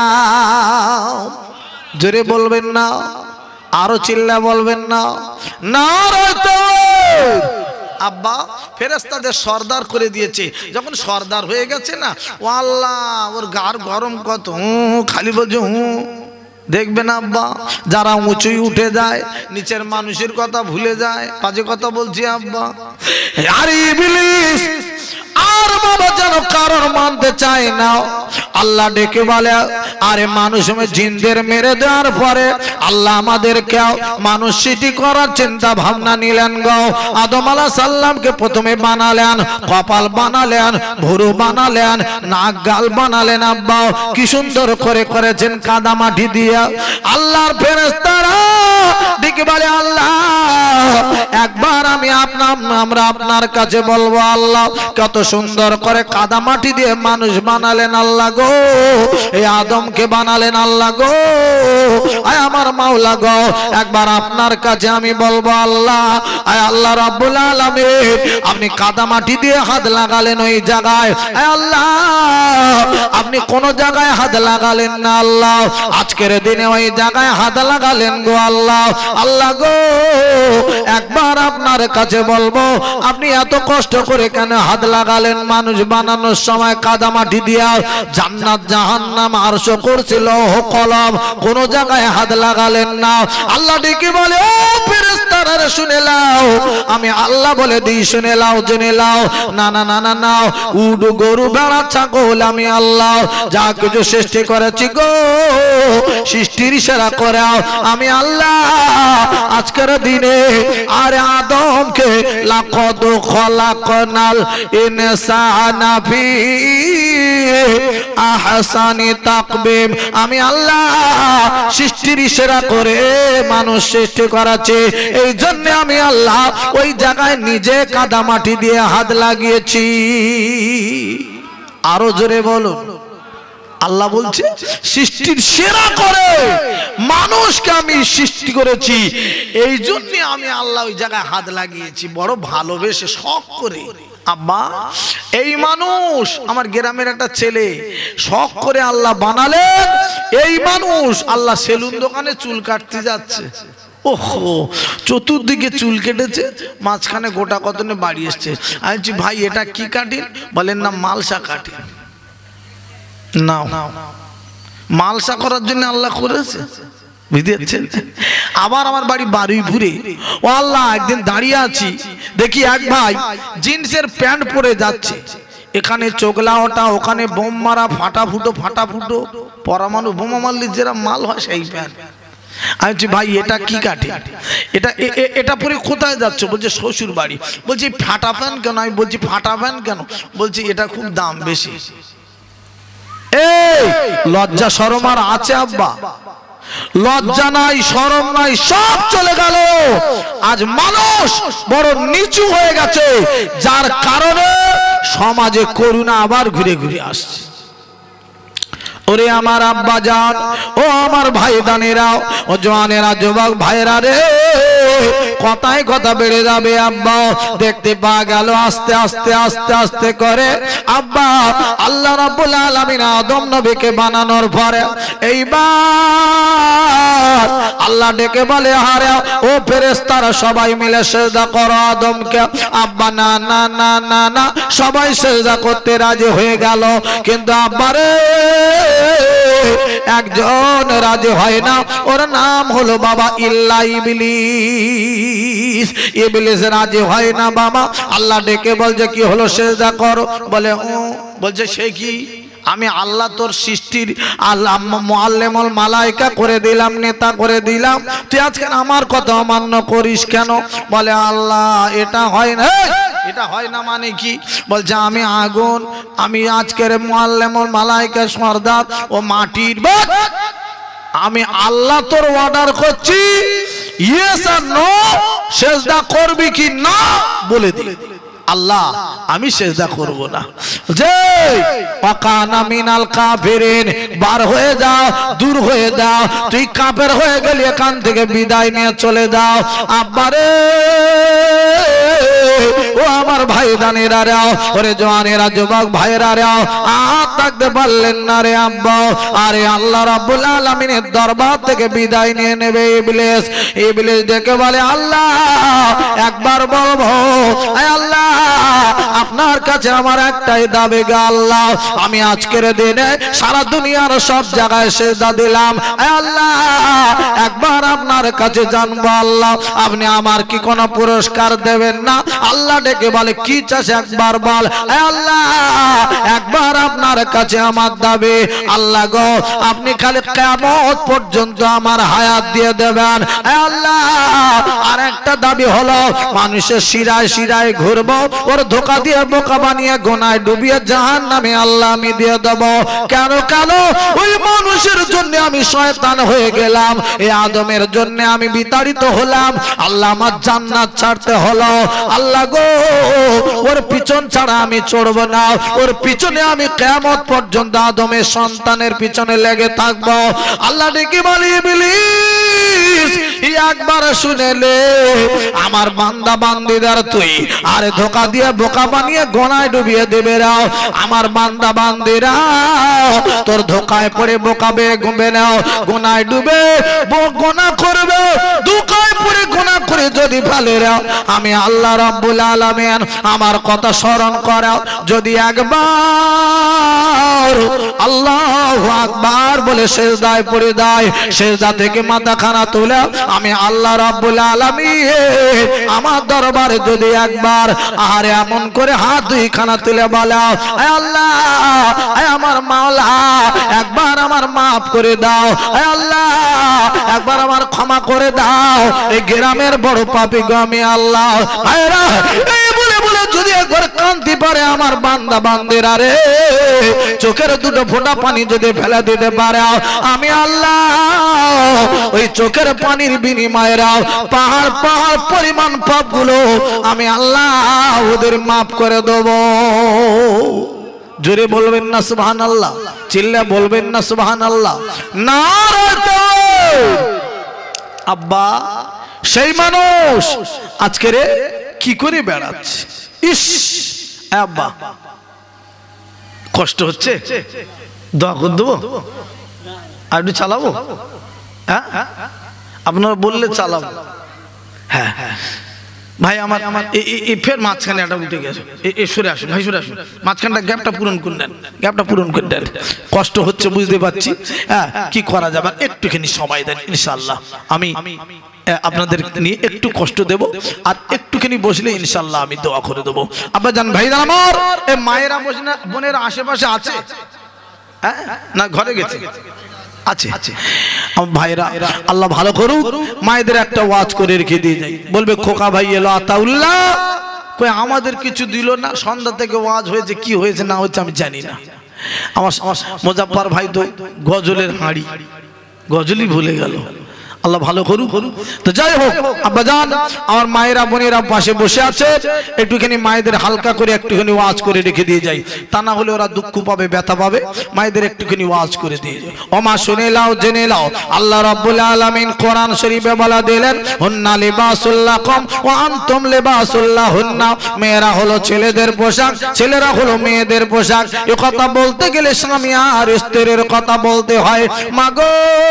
দিলাম। জোরে বলবেন না, আরো চিল্লা বলবেন না, নারে তাকবীর। আব্বা ফেরেশতাদের সরদার করে দিয়েছে, যখন সরদার হয়ে গেছে না, ও আল্লাহ ওর গার গরম কত, খালি বলছে হুঁ। দেখবেন আব্বা যারা উঁচুই উঠে যায় নিচের মানুষের কথা ভুলে যায়। বাজে কথা বলছি আব্বা। আরে ইবলিস আর বাবা যেন কারণ মানতে চায় না। আল্লাহ ডেকে বলে আরে মানুষ জিনদের মেরে দেওয়ার পরে আল্লাহ আমাদেরকে মানুষ সৃষ্টি করার চিন্তা ভাবনা নিলেন গো। আদম আলাইহিস সালামকে প্রথমে বানালেন, কপাল বানালেন, ভুরু বানালেন, নাক গাল বানালেন। আব্বা কি সুন্দর করে করেছেন কাদা মাটি দিয়ে। আল্লাহর ফেরেশতারা ডেকে বলে আল্লাহ একবার আমি আপনার আমরা আপনার কাছে বলবো আল্লাহ কত সুন্দর করে কাদা মাটি দিয়ে মানুষ বানালেন আল্লাহ গো, এই আদমকে বানালেন আল্লাহ গো, আয় আমার মাওলা গো, একবার আপনার কাছে আমি বলবো আল্লাহ, আয় আল্লাহ রাব্বুল আলামিন আপনি কাদা মাটি দিয়ে হাত লাগালেন ওই জায়গায়, আয় আল্লাহ আপনি কোন জায়গায় হাত লাগালেন না আল্লাহ, আজকের দিনে ওই জায়গায় হাত লাগালেন গো আল্লাহ। আল্লাহ গো একবার আপনার কাছে বলবো আপনি এত কষ্ট করে কেন হাত লাগালেন মানুষ বানানোর সময় কাদা মাটি দিয়া? জান্নাত জাহান্নাম আরশ করছিল কলম, কোন জায়গায় হাত লাগালেন না। আল্লাহ ডেকে বলে ও ফেরেশতারা শুনে নাও, আমি আল্লাহ বলে দিই শুনে নাও, জেনে নাও, না না না না নাও, উট গরু ভেড়া ছাগল আমি আল্লাহ যা কিছু সৃষ্টি করেছি গো সৃষ্টির ইশারা করে আমি আল্লাহ আজকের দিনে আরে আদমকে লাকাদ খলাকনাল ইনসানা ফি আহসানি তাকবীম আমি আল্লাহ সৃষ্টির ইশারা করে মানুষ সৃষ্টি করেছে, এই জন্য আমি আল্লাহ ওই জায়গায় নিজে কাদা মাটি দিয়ে হাত লাগিয়েছি। আরো জোরে বলুন। আল্লাহ বলছে সৃষ্টির সেরা করে মানুষকে আমি সৃষ্টি করেছি, এই জন্য আমি আল্লাহ ওই জায়গায় হাত লাগিয়েছি বড় ভালোবেসে শখ করে। আব্বা এই মানুষ আমার গ্রামের একটা ছেলে শখ করে আল্লাহ বানালেন, এই মানুষ আল্লাহ সেলুন দোকানে চুল কাটতে যাচ্ছে, ওহো চতুর্দিকে চুল কেটেছে, মাঝখানে গোটা কতনে বাড়ি এসছে। আমি বলছি ভাই এটা কি কাটিন? বলেন না মালসা কাটিন। না মালসা করার জন্য আল্লাহ করেছে, বুঝতে? আবার আমার বাড়ি বারুইপুরে, ও আল্লাহ একদিন দাঁড়িয়ে আছি দেখি এক ভাই জিন্সের প্যান্ট পরে যাচ্ছে, এখানে চোগলা ওটা, ওখানে বোম মারা, ফাটা ফুটো ফাটা ফুটো, পরমাণু বোমা মারলে যেরা মাল হয় সেই প্যান্ট। আমি বলছি ভাই এটা কি কাটে? এটা এটা পরে কোথায় যাচ্ছ? বলছে শ্বশুর বাড়ি। বলছি ফাটা প্যান্ট কেন? আমি বলছি ফাটা প্যান্ট কেন? বলছি এটা খুব দাম বেশি। এই লজ্জা শরম আর আছে আব্বা? লজ্জা নাই, শরম নাই, সব চলে গেল। আজ মানুষ বড় নিচু হয়ে গেছে, যার কারণে সমাজে করুণা আবার ঘুরে ঘুরে আসছে। ওরে আমার আব্বা জান, ও আমার ভাই দানেরা, ও জওয়ানেরা, যুবক ভাইরা রে, কথায় কথা বেড়ে যাবে আব্বা। দেখতে পাওয়া গেল আস্তে আস্তে আস্তে আস্তে করে আব্বা আল্লাহ রাব্বুল আলামিন আদম নবীকে বানানোর পরে এইবার আল্লাহ ডেকে বলে আরে ও ফেরেশতারা সবাই মিলে সিজদা করো আদমকে। আব্বা না না না না না সবাই সিজদা করতে রাজি হয়ে গেল, কিন্তু আব্বারে একজন রাজি হয় না, ওর নাম হলো বাবা ইল্লা ইবলিস। ইবলিস রাজি হয় না বাবা। আল্লাহ ডেকে বলছে কি হলো সিজদা করো, বলে ও বলছে সে কি আমি আল্লাহ তোর সৃষ্টির আল্লাহ মুআল্লিমুল মালায়েকা করে দিলাম, নেতা করে দিলাম, তুই আজকে আমার কথা অমান্য করিস কেন? বলে আল্লাহ এটা হয় না। এটা হয় না মানে কি? বলছে আমি আগুন, আমি আজকের মুআল্লিমুল মালায়েকা সরদার ও মাটির বাদ, আমি আল্লাহ তোর অর্ডার করছি ইয়েস আর নো, সিজদা করবি কি না বলে দি। আল্লাহ আমি সিজদা করব না। যে ওয়াকানা মিনাল কাফিরিন, বার হয়ে যাও, দূর হয়ে যাও, তুই কাফের হয়ে গেলি, এখান থেকে বিদায় নিয়ে চলে যাও। আব্বারে ও আমার ভাই দানেরা রাও, ওরে জওয়ানেরা যুবক ভাইরা রাও, আর থাকতে পারলেন না রে আব্বা। আরে আল্লাহ রাব্বুল আলামিনের দরবার থেকে বিদায় নিয়ে নেবে ইবলিস। ইবলিস ডেকে বলে আল্লাহ একবার বলবো, আয় আল্লাহ আপনার কাছে আমার একটাই দাবি গো আল্লাহ, আমি আজকের দিনে সারা দুনিয়ার সব জায়গায় সিজদা দিলাম, আয় আল্লাহ একবার আপনার কাছে জানবো আল্লাহ আপনি আমার কি কোনো পুরস্কার দেবেন না? আল্লাহ ডেকে বলে কি চাস একবার বল। আয় আল্লাহ একবার আপনার কাছে আমার দাবি, আল্লাহ গো আপনি খালি কিয়ামত পর্যন্ত আমার হায়াত দিয়ে দেবেন। আয় আল্লাহ আর একটা দাবি হলো মানুষের শিরায় শিরায় ঘুরবো, ওর ধোকা দিয়ে বোকা বানিয়ে গোনায় ডুবিয়ে জাহান্নামে আল্লাহ আমি দিয়ে দেব। কেন কেন ওই মানুষের জন্য আমি শয়তান হয়ে গেলাম, এই আদমের জন্য আমি বিতাড়িত হলাম, আল্লাহ আমার জান্নাত ছাড়তে হলো। আল্লাহ গো ওর পিছন ছাড়া আমি চড়বো না, ওর পিছনে আমি কিয়ামত পর্যন্ত আদমের সন্তানের পিছনে লেগে থাকবো। আল্লাহ ডেকে বলি ইবলিস একবার শুনে নে, আমার বান্দা বান্দীদের তুই আরে ধোকা দিয়ে বোকা বানিয়ে গোনায় ডুবিয়ে দেবে রাও, আমার বান্দা বান্দীরা তোর ধোকায় পড়ে বোকাবে ঘুমবে নাও, গোনায় ডুবে গোনা করবে, ধোকায় পড়ে গোনা করে যদি ফেলে রাও, আমি আল্লাহ রাব্বুল আলামিন আমার কথা স্মরণ করাও, যদি একবার আল্লাহু আকবার বলে সিজদায় পড়ে দেয়, সিজদা থেকে মাথা খানা তুলে আমি আল্লাহ রাব্বুল আলামিন আমার দরবারে যদি একবার আরে এমন করে হাত দুই খানা তুলে বলো আয় আল্লাহ আয় আমার মাওলা একবার আমার মাফ করে দাও, আয় আল্লাহ একবার আমার ক্ষমা করে দাও, এই গ্রামের বড় পাপী গো আমি আল্লাহ। ভাইরা এই বলে বলে যদি একবার কাঁদতে পারে আমার বান্দা বান্দিরা রে, চোখের দুটো ফোঁটা পানি যদি ফেলে দিতে পারে আমি আল্লাহ ওই চোখের পানির বিনিময়ে পাহাড় পাহাড় পরিমাণ পাপগুলো আমি আল্লাহ ওদের মাফ করে দেব। জোরে বলবেন না সুবহানাল্লাহ, চিল্লা বলবেন না সুবহানাল্লাহ। নারে তাকবীর। আব্বা সেই মানুষ আজকে রে কি করে বেড়াচ্ছে, ইস আব্বা কষ্ট হচ্ছে, দোয়া করে দেবো আর একটু চালাবো, হ্যাঁ আপনারা বললে চালাবো। হ্যাঁ ভাই আমার ফের মাঝখানে একটা উঠে গেছে, সরে আসুন ভাই সরে আসুন, মাঝখানটা গ্যাপটা পূরণ করে দেন, গ্যাপটা পূরণ করে দেন, কষ্ট হচ্ছে বুঝতে পারছি, হ্যাঁ কি করা যাবে, একটুখানি সময় দেন ইনশাআল্লাহ আমি আপনাদের নিয়ে একটু কষ্ট দেব, আর একটুখানি বসলে ইনশাআল্লাহ আমি দোয়া করে দেবো। আব্বা জান ভাই জান আমার এই মায়েরা বসে বোনের আশেপাশে আছে না ঘরে গেছে আছে ভাইরা, আল্লাহ ভালো করুক, মায়েদের একটা ওয়াজ করে রেখে দিয়ে যাই, বলবে খোকা ভাই এলো আতাউল্লাহ কই আমাদের কিছু দিল না, সন্ধ্যা থেকে ওয়াজ হয়েছে কি হয়েছে না হচ্ছে আমি জানি না। আমার মোজাফফর ভাই তো গজলের হাঁড়ি, গজলই ভুলে গেল, আল্লাহ ভালো করুক। তো যাই হোক আব্বাজান, আমার মায়েরা বোনেরা পাশে বসে আছে, একটুখানি মায়েদের হালকা করে একটুখানি ওয়াজ করে রেখে দিয়ে যাই, তা না হলে ওরা দুঃখ পাবে, ব্যথা পাবে। মায়েদের একটুখানি ওয়াজ করে দিয়ে যাই। ওমা শুনে লাও, জেনে লাও, আল্লাহ রাব্বুল আলামিন কোরআন শরীফে বলা দিলেন, হুন্না লিবাসুল লাকুম ওয়া আনতুম লিবাসুল লাহুন্না। মেয়েরা হলো ছেলেদের পোশাক, ছেলেরা হলো মেয়েদের পোশাক। এ কথা বলতে গেলে স্বামী আর স্ত্রীর কথা বলতে হয়। মাগো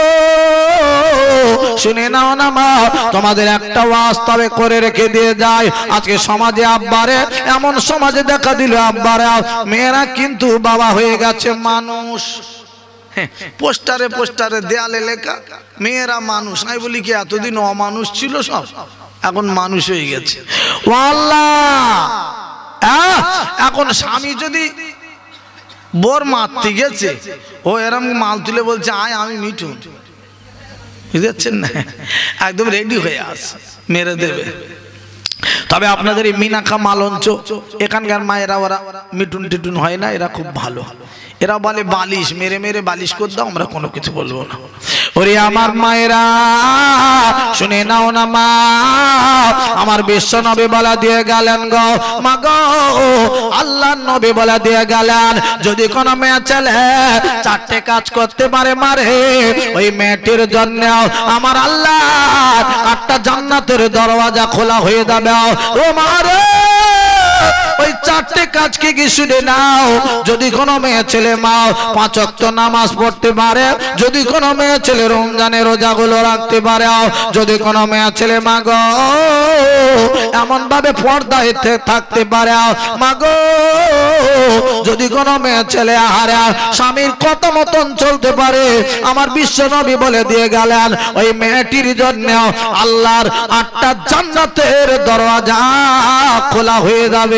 শুনে নাও না মা, তোমাদের একটা ওয়াজ তবে করে রেখে দিয়ে যায়। আজকে সমাজে আব্বারে এমন সমাজে দেখা দিল, আব্বারা মেয়েরা কিন্তু বাবা হয়ে গেছে মানুষ। পোস্টারে পোস্টারে দেয়ালে লেখা মেয়েরা মানুষ। আমি বলি কি এতদিন অমানুষ ছিল সব, এখন মানুষ হয়ে গেছে। ও আল্লাহ, এখন স্বামী যদি বোর মারতে গেছে, ও এরম মাল তুলে বলছে আয় আমি মিঠুন, বুঝতে না, একদম রেডি হয়ে আস, মেরে দেবে। তবে আপনাদের এই মিনাখা মালঞ্চ এখানকার মায়েরা ওরা মিটুন টিটুন হয় না, এরা খুব ভালো। এরা বলে বালিশ মেরে মেরে বালিশ করে দাও, আমরা কোনো কিছু বলবো না। ওরে আমার মায়েরা শুনে নাও না মা, আমার বিশ্ব নবী বলা দিয়ে গেলেন গো মা গো, আল্লাহ নবী বলা দিয়ে গেলেন, যদি কোনো মেয়ে ছেলে চারটে কাজ করতে পারে মারে, ওই মেয়েটির জন্য আমার আল্লাহ আটটা জান্নাতের দরওয়াজা খোলা হয়ে যাবে। ও মারে ওই চারটে কাজকে কি শুনে নাও। যদি কোনো মেয়ে ছেলে মা পাঁচ ওয়াক্ত নামাজ পড়তে পারে, যদি কোনো মেয়ে ছেলে রমজানের রোজাগুলো রাখতে পারে, যদি কোনো মেয়ে ছেলে মা গো এমন ভাবে পর্দায় থাকতে পারে, মা গো যদি কোনো মেয়ে ছেলে আহারে স্বামীর কথা মতন চলতে পারে, আমার বিশ্ব নবী বলে দিয়ে গেলেন ওই মেয়েটির জন্য আল্লাহর আটটা জান্নাতের দরওয়াজা খোলা হয়ে যাবে।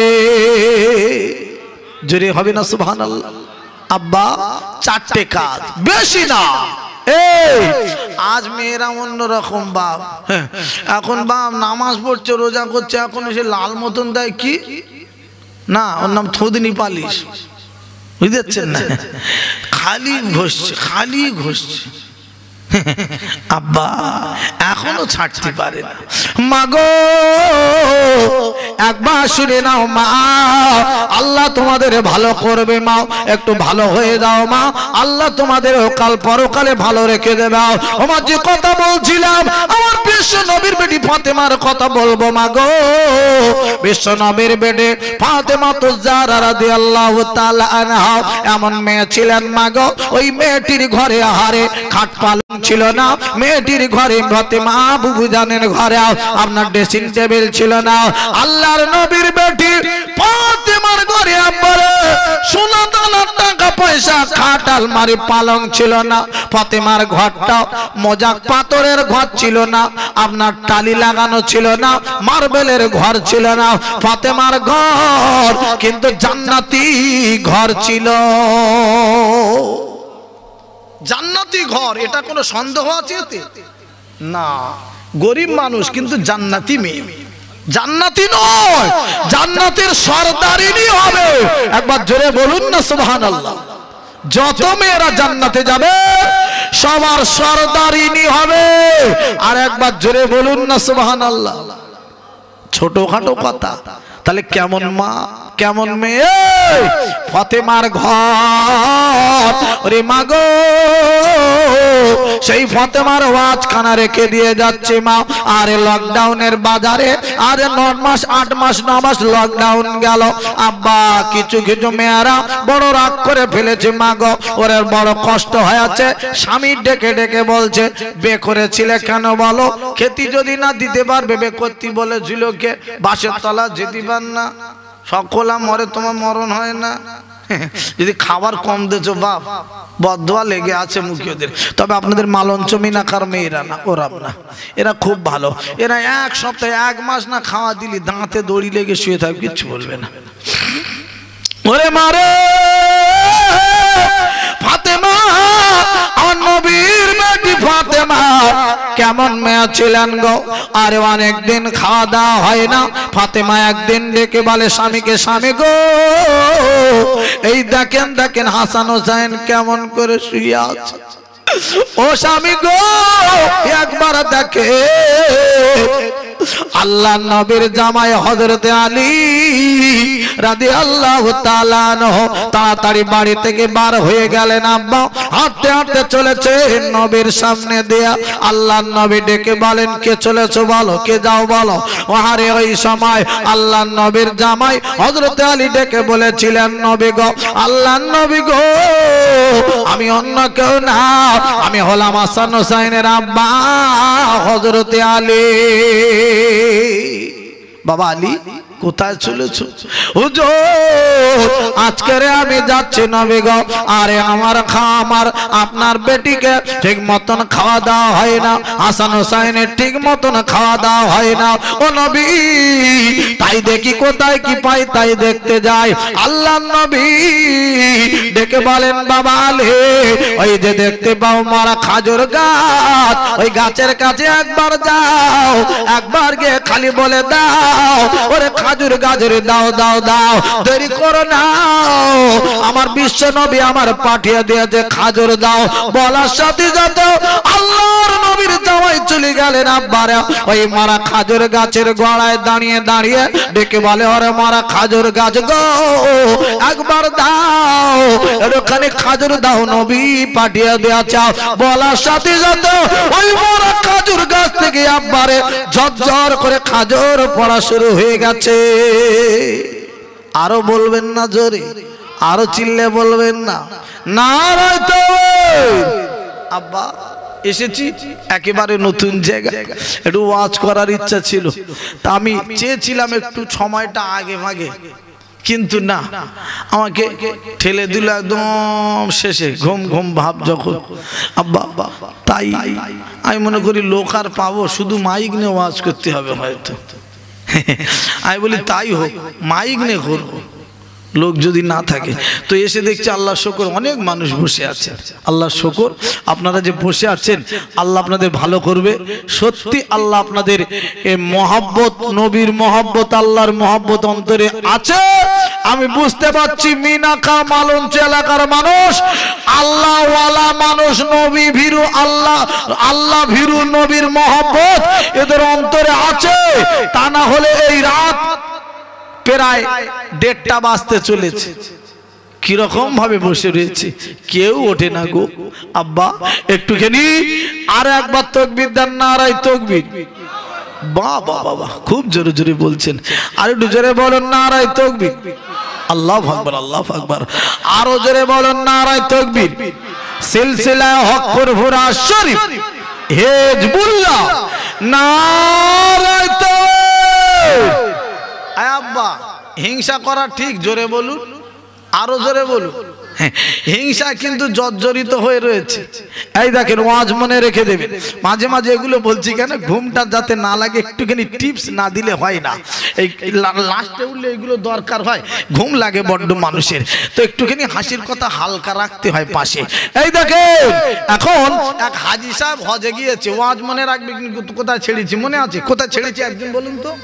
জোরে হবে না সুবহানাল্লাহ। আব্বা চারটে কাজ, বেশি না। এই আজ মেয়েরা অন্যরকম বাপ, এখন বাপ নামাজ পড়ছে রোজা করছে, এখন এসে লাল মতন দেয় কি না, ওর নাম থুদনি পালিশ, বুঝতেছেন না, খালি ঘষছে খালি ঘষছে। আব্বা এখনো ছাড়তে পারে না। মাগো একবার শুনে নাও মা, আল্লাহ তোমাদের ভালো করবে মা, একটু ভালো হয়ে যাও মা, আল্লাহ তোমাদের কাল পরকালে ভালো রেখে দেবে। আমার যে কথা বলছিলাম, আমার বিশ্ব নবীর বেটি ফাতেমার কথা বলবো। মাগো বিশ্ব নবীর বেটি ফাতেমা তো জাহরা রাদিয়াল্লাহু তাআলা আনহা এমন মেয়ে ছিলেন মাগো, ওই মেয়েটির ঘরে আহারে খাট পালং ছিল না, মেয়েটির ঘরে ফাতেমা বুবু জানের ঘরে আপনার ড্রেসিং টেবিল ছিল না। আল্লাহর নবীর বেটি ফাতেমার ঘরে আব্বারে সোনা দানা টাকা পয়সা খাট আলমারি পালং ছিল না। ফাতেমার ঘরটা মোজাক পাথরের ঘর ছিল না, আপনার টালি লাগানো ছিল না, মার্বেলের ঘর ছিল না। ফাতেমার ঘর কিন্তু জান্নাতি ঘর ছিল, জান্নাতি ঘর, এটা কোনো সন্দেহ আছে এতে না। গরিব মানুষ কিন্তু জান্নাতি মেয়ে, জান্নাতি নয়, জান্নাতের সরদারিনী হবে। একবার জোরে বলুন না সুবহানাল্লাহ। যত মেয়েরা জান্নাতে যাবে সবার সরদারিনী হবে। আর একবার জোরে বলুন না সুবহানাল্লাহ। ছোটখাটো কথা, তাহলে কেমন মা কেমন মেয়ে। ফাতেমার ঘর রে মাগো, সেই ফাতেমার ওয়াজ খানা রেখে দিয়ে যাচ্ছে মা। আরে লকডাউনের বাজারে আরে নয় মাস আট মাস ন মাস লকডাউন গেল। আব্বা কিছু কিছু মেয়েরা বড় রাগ করে ফেলেছে মাগো, ওর বড় কষ্ট হয়েছে। স্বামী ডেকে ডেকে বলছে বে করেছিলে কেন বলো, খেতে যদি না দিতে পারবে বে করতে বলেছিল কে, বাসের তলা যেতে পার না, সকলা মরে তোমার মরণ হয় না। যদি খাবার কম দিয়েছো বাপ, বদদোয়া লেগে আছে মুখিয়দের। তবে আপনাদের মালঞ্চ মিনাকার মেয়েরা না, ওরা না, এরা খুব ভালো। এরা এক সপ্তাহে এক মাস না খাওয়া দিলি দাঁতে দড়ি লেগে শুয়ে থাকবে, কিচ্ছু বলবে না। ওরে মারে ফাতেমা, আমার নবীর বেটি ফাতেমা কেমন মেয়ে ছিলেন গো। আরে অনেকদিন খাওয়া দাওয়া হয় না। ফাতেমা একদিন ডেকে বলে স্বামীকে, স্বামী গো এই দেখেন দেখেন হাসান হোসেন কেমন করে শুয়ে আছে। ও স্বামী গো একবার দেখে আল্লাহ নবীর জামাই হযরত আলী রাদিয়াল্লাহু তাআলা আনহু তাড়াতাড়ি বাড়ি থেকে বার হয়ে গেলেন। আব্বা হাঁটতে হাঁটতে চলেছে নবীর সামনে দিয়া। আল্লাহ নবী ডেকে বলেন কে চলেছো বলো, কে যাও বলো। ওহারে ওই সময় আল্লাহ নবীর জামাই হযরত আলী ডেকে বলেছিলেন নবী গো, আল্লাহ নবী গো আমি অন্য কেউ না, আমি হলাম হাসান হোসেনের আব্বা হযরত আলী। বাবা আলী কোথায় চলেছো? হুজুর আজকের আমি যাচ্ছি নবী গো, আরে আমার খামার আপনার বেটিকে ঠিক মতন খাওয়া দাওয়া হয় না, হাসান হোসেনের ঠিক মতন খাওয়া দাওয়া হয় না ও নবী, তাই দেখি কোথায় কি পাই তাই দেখতে যাই। আল্লাহ নবী ডেকে বলেন বাবা আলী ওই যে দেখতে পাও মারা খাজুর গাছ, ওই গাছের কাছে একবার যাও, একবার গিয়ে খালি বলে দাও ওরে খাজুর গাছের দাও দাও দাও, দেরি করো না, আমার বিশ্ব নবী আমার পাঠিয়ে দিয়েছে খাজুর দাও। বলার সাথে সাথে আল্লাহর নবীর জামাই চলে গেলেন আব্বারে ওই মারা খাজুর গাছের গোড়ায় দাঁড়িয়ে দাঁড়িয়ে ডেকে বলে ওরে মারা খাজুর গাছ গো একবার দাও, ওখানে খাজুর দাও নবী পাঠিয়ে দেয়া চাও। বলার সাথে সাথে ওই মারা খাজুর গাছ থেকে আব্বারে ঝরঝর করে খাজুর পড়া শুরু হয়ে গেছে। আরো বলবেন না জোরে, আরো চিল্লে বলবেন না নারায়ে তাকবীর। আব্বা এসেছি একেবারে নতুন জায়গা, একটু ওয়াজ করার ইচ্ছা ছিল, তা আমি চেয়েছিলাম একটু সময়টা আগে ভাগে, কিন্তু না আমাকে ঠেলে দিল একদম শেষে ঘুম ঘুম ভাব যখন। আব্বা তাই আমি মনে করি লোক আর পাবো, শুধু মাইক নিয়ে ওয়াজ করতে হবে হয়তো। আমি বলি তাই হোক, মাইক নিয়ে করবো, লোক যদি না থাকে তো। এসে দেখছি আল্লাহ শুকর অনেক মানুষ বসে আছে, আল্লাহ শুকর আপনারা যে বসে আছেন আল্লাহ আপনাদের ভালো করবে। সত্যি আল্লাহ আপনাদের এই মহব্বত, নবীর মহব্বত, আল্লাহর মহব্বত অন্তরে আছে আমি বুঝতে পারছি। মিনাখা মালঞ্চ এলাকার মানুষ আল্লাহ ওয়ালা মানুষ, নবী ভীরু, আল্লাহ আল্লাহ ভীরু নবীর মহব্বত এদের অন্তরে আছে, তা না হলে এই রাত প্রায় দেড়টা বাজতে চলেছে, কিরকম ভাবে বসে রয়েছে, কেউ ওঠে না গো। আব্বা একটুখানি আর একবার তাকবীর দেন, নারায়ে তাকবীর। বাবা বাবা খুব জোরে জোরে বলছেন, আর একটু জোরে বলেন নারায়ে তাকবীর। আল্লাহু আকবার, আল্লাহু আকবার, আরো জোরে বলেন নারায়ে তাকবীর। সিলসিলা হকপুর ফুরা শরীফ হিজবুল্লাহ নারায়ে তাকবীর। আব্বা হিংসা করা ঠিক, জোরে বলুন, আরো জোরে বলুন। হিংসা কিন্তু জর্জরিত হয়ে রয়েছে। এই দেখেন ওয়াজ মনে রেখে দেবেন, মাঝে মাঝে এগুলো বলছি কেন, ঘুমটা যাতে না লাগে একটুখানি টিপস না দিলে হয় না। এই লাস্টে উঠলে এগুলো দরকার হয়, ঘুম লাগে বড্ড মানুষের, তো একটুখানি হাসির কথা হালকা রাখতে হয় পাশে। এই দেখেন এখন এক হাজী সাহেব হজে গিয়েছে, ওয়াজ মনে রাখবে কিন্তু কোথায় ছেড়েছি মনে আছে? কোথায় ছেড়েছি একদিন বলুন তো?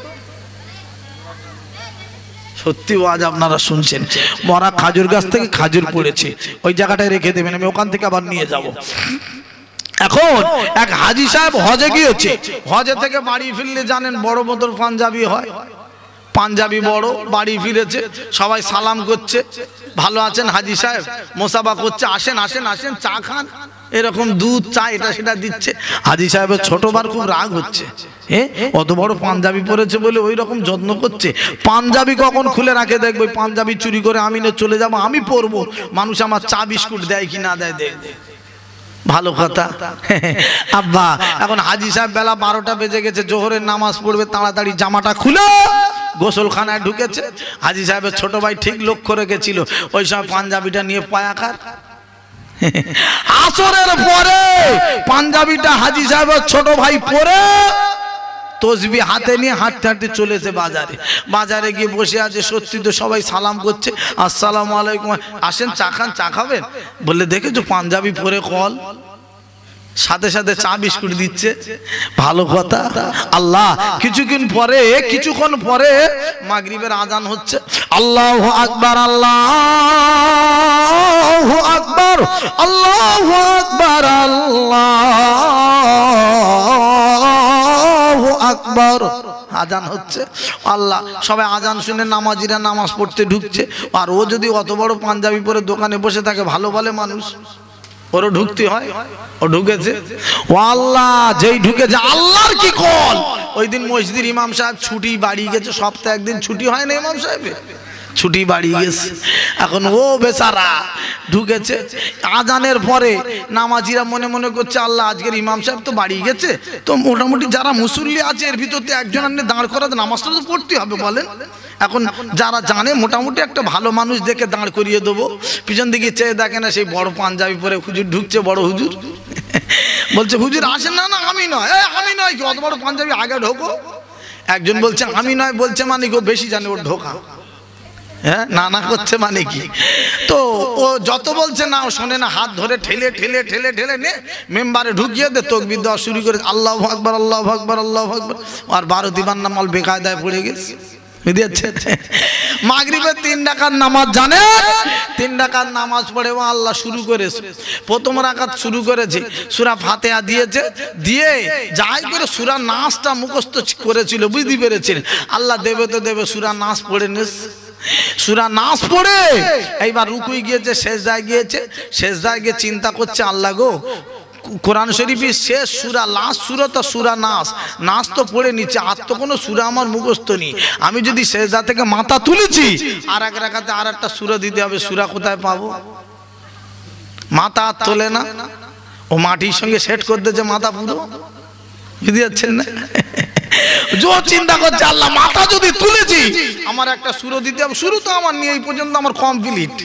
সত্যি ওয়াজ আপনারা শুনছেন, মরা খাজুর গাছ থেকে খাজুর পড়েছে, ওই জায়গাটায় রেখে দেবেন, আমি ওখান থেকে আবার নিয়ে যাব। এখন এক হাজী সাহেব হজে গিয়েছে, হজে থেকে বাড়ি ফিরলে জানেন বড় বদর পাঞ্জাবি হয়, পাঞ্জাবি বড়, বাড়ি ফিরেছে, সবাই সালাম করছে, ভালো আছেন হাজী সাহেব, মোসাফা করছে, আসেন আসেন আসেন চা খান, এরকম দুধ চা এটা সেটা দিচ্ছে। হাজী সাহেবের ছোটবার খুব রাগ হচ্ছে, হ্যাঁ অত বড় পাঞ্জাবি পরেছে বলে ওই রকম যত্ন করছে, পাঞ্জাবি কখন খুলে রাখে দেখবো, পাঞ্জাবি চুরি করে আমি না চলে যাবো, আমি পরবো, মানুষ আমার চা বিস্কুট দেয় কি না দেয় দেয়, ভালো কথা। আব্বা এখন হাজী সাহেব বেলা বারোটা বেজে গেছে, জোহরের নামাজ পড়বে, তাড়াতাড়ি জামাটা খুলে গোসলখানায় ঢুকেছে। হাজী সাহেবের ছোট ভাই ঠিক লক্ষ্য রেখেছিল, ওই সময় পাঞ্জাবিটা নিয়ে পায়াখার। আসরের পরে পাঞ্জাবিটা হাজী সাহেবের ছোট ভাই পরে তসবি হাতে নিয়ে হাঁটতে হাঁটতে চলেছে বাজারে, বাজারে গিয়ে বসে আছে, সত্যি তো সবাই সালাম করছে, আসসালামু আলাইকুম, আসেন চা খান, চা খাবেন, বললে দেখেছো পাঞ্জাবি পরে কল, সাথে সাথে চা বিস্কুট দিচ্ছে, ভালো কথা। আল্লাহ কিছুক্ষণ পরে কিছুক্ষণ পরে মাগরিবের আজান হচ্ছে। আল্লাহু আকবার, আল্লাহু আকবার, আল্লাহু আকবার, আল্লাহু আকবার। আজান হচ্ছে, আল্লাহ সবাই আজান শুনে নামাজিরা নামাজ পড়তে ঢুকছে। আর ও যদি অত বড় পাঞ্জাবি পরে দোকানে বসে থাকে, ভালো বলে মানুষ, ওরও ঢুকতে হয়। ও ঢুকেছে, ও আল্লাহ যেই ঢুকেছে, আল্লাহর কি কল। ওই দিন মসজিদের ইমাম সাহেব ছুটি বাড়ি গেছে, সপ্তাহে একদিন ছুটি হয় না ইমাম সাহেবের, ছুটি বাড়ি গেছে। এখন ও বেচারা ঢুকেছে। আজানের পরে নামাজিরা মনে মনে করছে, আল্লাহ আজকের ইমাম সাহেব তো বাড়ি গেছে, তো মোটামুটি যারা মুসল্লি আছে এর ভিতরতে একজন আনলে দাঁড় করাতে নামাজটা তো পড়তে হবে বলেন। এখন যারা জানে মোটামুটি একটা ভালো মানুষ দেখে দাঁড় করিয়ে দেবো। পিছন দিকে চেয়ে দেখে না, সেই বড় পাঞ্জাবি পরে হুজুর ঢুকছে, বড় হুজুর। বলছে হুজুর আসেন। না না আমি নয়, আমি নয়, কি অত বড় পাঞ্জাবি আগে ঢোকো। একজন বলছে আমি নয়, বলছে মানে কেউ বেশি জানে ওর ঢোকা, হ্যাঁ না না করছে মানে কি। তো ও যত বলছে না, ও শোনে না, হাত ধরে ঠেলে ঠেলে ঠেলে ঠেলে নে মেম্বারে ঢুকিয়ে দে, তাকবীর দেওয়া শুরু করে। আল্লাহু আকবার, আল্লাহু আকবার, আল্লাহু আকবার। আর বারো দিবার নামাল বেকায়দায় পড়ে গেছে। মাগরিবের তিন রাকাত নামাজ জানে, তিন রাকাত নামাজ পড়ে ও আল্লাহ শুরু করেছে। প্রথম রাকাত শুরু করেছে, সূরা ফাতিহা দিয়েছে, দিয়ে যাই করে সূরা নাসটা মুখস্থ করেছিল, বুঝতে পেরেছেন। আল্লাহ দেবে তো দেবে, সূরা নাস পড়ে নিস। সূরা নাস পড়ে এইবার রুকুই গিয়েছে, সেজদায় গিয়েছে। সেজদায় গিয়ে চিন্তা করছে, আল্লাহ গো কোরআন শরীফের শেষ সূরা, লাস্ট সূরা তো সূরা নাস। নাস তো পড়ে নিচ্ছে, আর তো কোনো সূরা আমার মুখস্থ নেই। আমি যদি সেজদা থেকে মাথা তুলেছি, আর এক রাকাতে আর একটা সূরা দিতে হবে, সূরা কোথায় পাবো? মাথা আর তোলে না, ও মাটির সঙ্গে সেট করে দিয়েছে মাথা পুরো, বুঝতে যাচ্ছেন না? जो चिंता করছে, আল্লাহ মাথা যদি তুলেছি আমার একটা সূরা দিতে হবে, শুরু তো আমার নিয়ে এই পর্যন্ত আমার কমপ্লিট।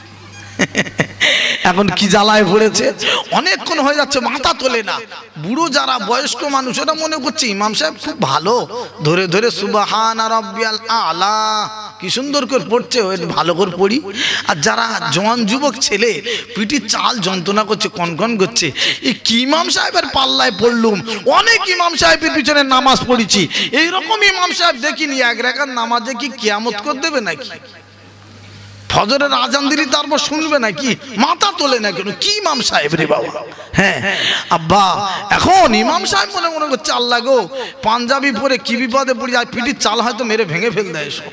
এখন কি জ্বালায় পড়েছে, অনেকক্ষণ হয়ে যাচ্ছে মাথা তোলে না। বুড়ো যারা বয়স্ক মানুষ ওরা মনে করছে ইমাম সাহেব খুব ভালো, ধরে ধরে সুবহানা রাব্বিয়াল আলা কি সুন্দর করে পড়ছে, ভালো করে পড়ি। আর যারা জওয়ান যুবক ছেলে পিঠির চাল যন্ত্রণা করছে, কনকন করছে, এই কি ইমাম সাহেবের পাল্লায় পড়লুম, অনেক ইমাম সাহেবের পিছনে নামাজ পড়েছি, এইরকম ইমাম সাহেব দেখিনি, এক রাকাত নামাজে কি কিয়ামত করে দেবে নাকি? ফজরের আজান দিলি তারপর শুনবে নাকি? মাথা তোলে না কেন? কি ইমাম সাহেব রে বাবা। হ্যাঁ আব্বা, এখন ইমাম সাহেব মনে মনে করছে, আল্লাহ গো পাঞ্জাবি পরে কি বিপদে পড়ি, আর পিঠির চাল হয়তো মেরে ভেঙে ফেল দেয় সব।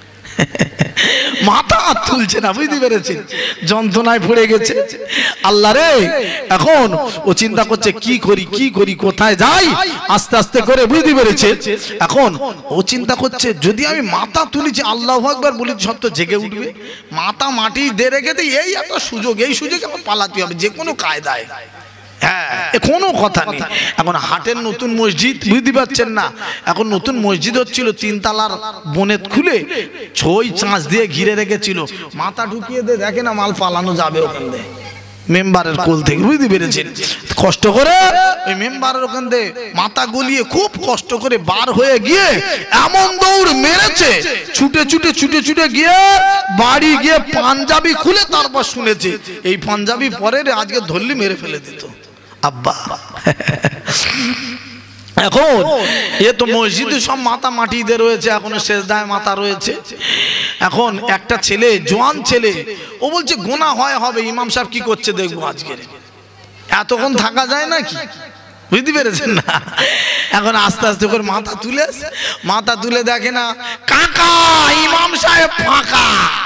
মাথা আর তুলছে না, বুঝতে পেরেছেন, যন্ত্রণায় পড়ে গেছে। আল্লাহ রে, এখন ও চিন্তা করছে কি করি কি করি, কোথায় যাই, আস্তে আস্তে করে, বুঝতে পেরেছে। এখন ও চিন্তা করছে, যদি আমি মাথা তুলেছি আল্লাহু আকবার বলি, সব তো জেগে উঠবে, মাথা মাটি দিয়ে রেখে দিই, এই একটা সুযোগ, এই সুযোগে আমার পালাতে হবে যে কোনো কায়দায়। হ্যাঁ কোনো কথা নেই। এখন হাটের নতুন মসজিদ, বুঝতে পারছেন না, এখন নতুন মসজিদ হচ্ছিল, তিনতলার বনেত খুলে ছই চাঁচ দিয়ে ঘিরে রেখেছিল, মাথা ঢুকিয়ে দিয়ে দেখে না মাল পালানো যাবে ওখান দিয়ে মেম্বারের কোল থেকে, বুঝতে পেরেছেন। কষ্ট করে ওই মেম্বারের ওখান থেকে মাথা গলিয়ে খুব কষ্ট করে বার হয়ে গিয়ে এমন দৌড় মেরেছে, ছুটে ছুটে ছুটে ছুটে গিয়ে বাড়ি গিয়ে পাঞ্জাবি খুলে তারপর শুনেছে এই পাঞ্জাবি পরে আজকে ধরলি মেরে ফেলে দিত আব্বা। এখন এ তো মসজিদে সব মাথা মাটি দিয়ে রয়েছে, এখনো সেজদায় মাথা রয়েছে। এখন একটা ছেলে, জোয়ান ছেলে, ও বলছে গোনা হয় হবে, ইমাম সাহেব কি করছে দেখবো আজকে, এতক্ষণ থাকা যায় নাকি, বুঝতে পেরেছেন না। এখন আস্তে আস্তে করে মাথা তুলে মাথা তুলে দেখে না, কাকা ইমাম সাহেব ফাঁকা।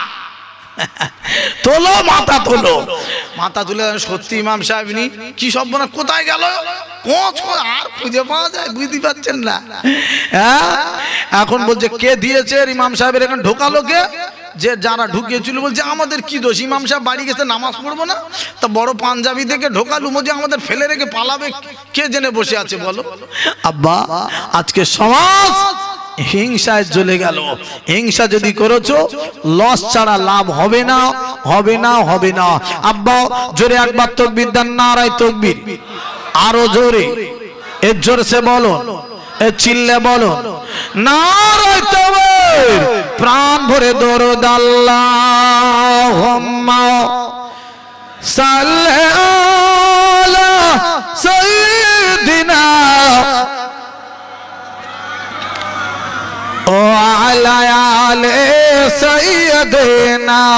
তোলো মাথা তোলো, মাথা তুলে সত্যি ইমাম সাহেব নি, কি সব না কোথায় গেল, আর খুঁজে পাওয়া যায়, বুঝতে পারছেন না। হ্যাঁ এখন বলছে কে দিয়েছে ইমাম সাহেবের এখানে ঢোকালো কে, যে যারা ঢুকিয়েছিল বলছে আমাদের কি দোষ, ইমাম সাহেব বাড়ি গেছে নামাজ পড়বো না, তা বড় পাঞ্জাবি থেকে ঢোকালু, যে আমাদের ফেলে রেখে পালাবে, কে জেনে বসে আছে বলো। আব্বা আজকে সমাজ হিংসায় জ্বলে গেল, হিংসা যদি করেছো লস ছাড়া লাভ হবে না, হবে না, হবে না। আব্বা জোরে একবার তাকবীর দেন, নারায়ে তাকবীর, আরো জোরে, এর জোরে সে বলো, এ চিল্লে বলো নারায়ে তাকবীর, প্রাণ ভরে দরুদ আল্লাহুম্মা সাল্লি আলা आले सैयदना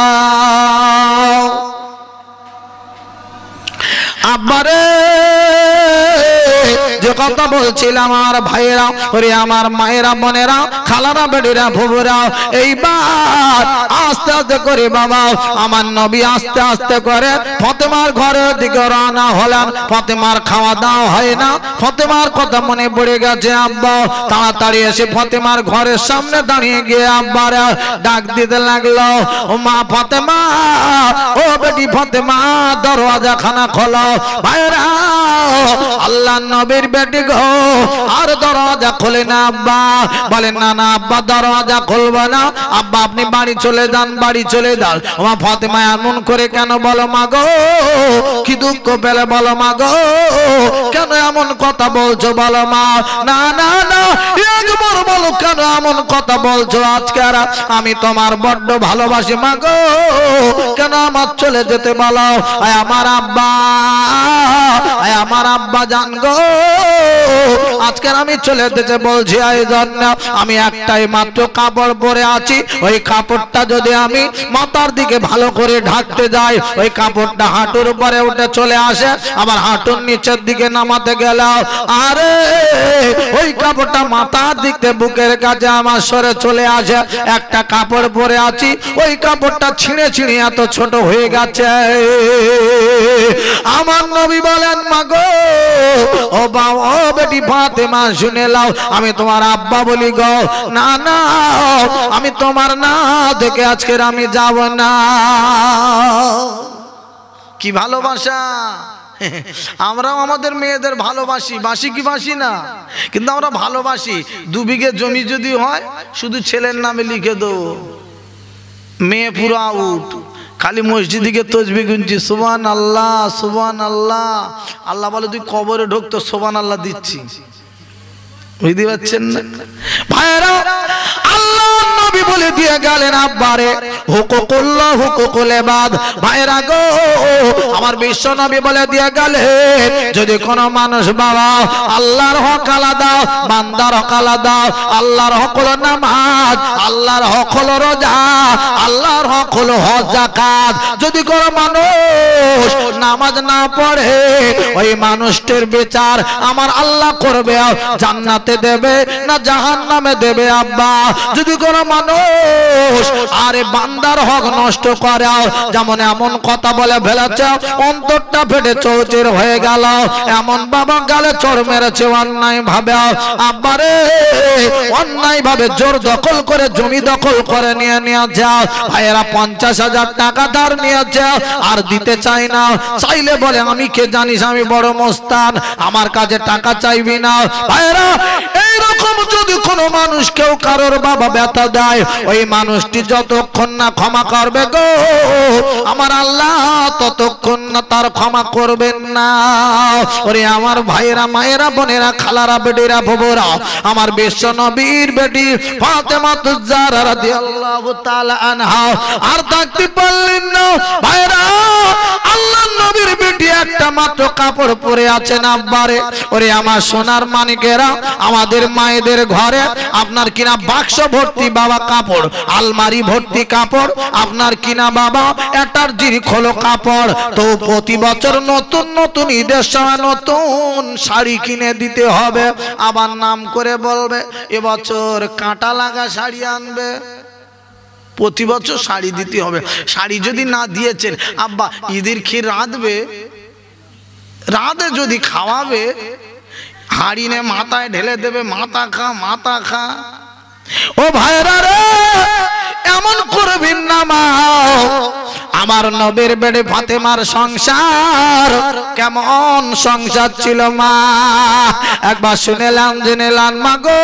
আব্বারে যে কথা বলছিলাম আমার ভাইয়েরা ওরে আমার মায়েরা বোনেরা খালারা বেডিরা ফুবুরা এইবার আস্তে আস্তে করে বাবা আমার নবী আস্তে আস্তে করে ফাতেমার ঘরের দিকে রওনা হলেন। ফাতেমার খাওয়া দাওয়া হয় না, ফাতেমার কথা মনে পড়ে গেছে। আব্বা তাড়াতাড়ি এসে ফাতেমার ঘরের সামনে দাঁড়িয়ে গিয়ে আব্বারা ডাক দিতে লাগলো, ও মা ফাতেমা, ও বেটি ফাতেমা, দরওয়াজা খানা খোলো। ভাইরা আল্লাহ নবীর বেটি গো, আর দরওয়াজা খোলে না। আব্বা বলেন, না না আব্বা দরওয়াজা খুলবো না, আব্বা আপনি বাড়ি চলে যান, বাড়ি চলে যান। মা ফাতেমা এমন করে কেন বলো মা গো, কি দুঃখ পেলে বলো মা গো, কেন এমন কথা বলছো বলো মা। না না না একবার বলো কেন এমন কথা বলছো, আজকে আর আমি তোমার বড্ড ভালোবাসি মা গো, কেন আমার চলে যেতে বলো। আয় আমার আব্বা, আয় আমার আব্বা জান গো, আজকে আমি চলে যেতে বলছি। এই জন্য আমি একটাই মাত্র কাপড় পরে আছি, ওই কাপড়টা যদি আমি মাথার দিকে ভালো করে ঢাকতে যাই, ওই কাপড়টা হাঁটুর উপরে উঠে চলে আসে, আবার হাঁটুর নিচের দিকে নামাতে গেলাম, আরে ওই কাপড়টা মাথার দিকে বুকের কাছে আমার সরে চলে আসে। একটা কাপড় পরে আছি, ওই কাপড়টা ছিঁড়ে ছিঁড়ে এত ছোট হয়ে গেছে। আমার নবী বলেন মা গো, ও বাবা, ও বেটি ফাতেমা শুনে লাও, আমি তোমার আব্বা বলি গো। না না আমি তোমার না দেখে আজকের আমি যাব না। কি ভালোবাসা! আমরাও আমাদের মেয়েদের ভালোবাসি, বাসি কি বাসি না? কিন্তু আমরা ভালোবাসি। দু বিঘে জমি যদি হয় শুধু ছেলের নামে লিখে দেবো, মেয়ে পুরো আউট। খালি মসজিদিকে তসবি গুনছি, সুবহান আল্লাহ সুবহান আল্লাহ। আল্লাহ বলে তুই কবরে ঢোক, তো সুবহান আল্লাহ দিচ্ছি। বুঝতে পারছেন না ভাইরা? আল্লাহ নবী বলে দিয়ে গেলেন আব্বারে, হুকুকুল্লাহ হুকুকুল ইবাদ। ভাইরা গো, আমার বিশ্ব নবী বলে দিয়ে গেলেন, যদি কোন মানুষ বাবা আল্লাহর হক আলাদা, বান্দার হক আলাদা। আল্লাহর হক হলো নামাজ, আল্লাহর হক হলো রোজা, আল্লাহর হক হলো হজ যাকাত। যদি কোন মানুষ নামাজ না পড়ে, ওই মানুষটির বিচার আমার আল্লাহ করবে, জান্নাতে দেবে না জাহান্নামে দেবে। আব্বা যদি কোন মানুষ আরে বান্দার হক নষ্ট করে, যেমন এমন কথা বলে ফেলেছে অন্তরটা ফেটে চৌচির হয়ে গেল, এমন বাবা গালে চড় মেরেছে অন্যায় ভাবে। আব্বারে অন্যায় ভাবে জোর দখল করে জমি দখল করে নিয়ে নিয়ে যাও। ভাইয়েরা পঞ্চাশ হাজার টাকা ধার নিয়েছে, আর দিতে চাই না। চাইলে বলে আমি কে জানিস আমি বড় মস্তান, আমার কাছে টাকা চাইবি না। ভাইয়েরা এইরকম যদি কোনো মানুষ কেউ কারোর বাবা ব্যথা দেয়, ওই মানুষটি যতক্ষণ না ক্ষমা করবে গো আমার আল্লাহ, ততক্ষণ না তার ক্ষমা করবেন না। ওরে আমার ভাইয়েরা মায়েরা বোনেরা খালারা বেটিরা ফুবুরা, আমার বিশ্ব নবীর বেটি ফাতেমাতুজ জাহরা রাদিয়াল্লাহু তাআলা আনহা আর থাকতে পারলেন না। ভাইয়েরা আল্লাহ নবীর বেটি একটা মাত্র কাপড় পরে আছেন আব্বারে। ওরে আমার সোনার মানিকেরা, আমাদের মায়েদের ঘরে আপনার কিনা বাক্স ভর্তি বাবা কাপড়, আলমারি ভর্তি কাপড়, আপনার কিনা বাবা এটার জিরি খোলো কাপড়। তো প্রতি বছর নতুন নতুন ঈদের সময় নতুন শাড়ি কিনে দিতে হবে, আবার নাম করে বলবে এবছর কাঁটা লাগা শাড়ি আনবে। প্রতি বছর শাড়ি দিতে হবে। শাড়ি যদি না দিয়েছেন আব্বা, ঈদের ক্ষীর রাঁধবে, রাঁধে যদি খাওয়াবে, হাড়ি নে মাথায় ঢেলে দেবে, মাথা খা মাথা খা। ও ভাইরা রে, এমন করবেন না মা। আমার নবীর বেড়ে ফাতেমার সংসার কেমন সংসার ছিল মা, একবার শুনেলাম জেনেলাম মা গো।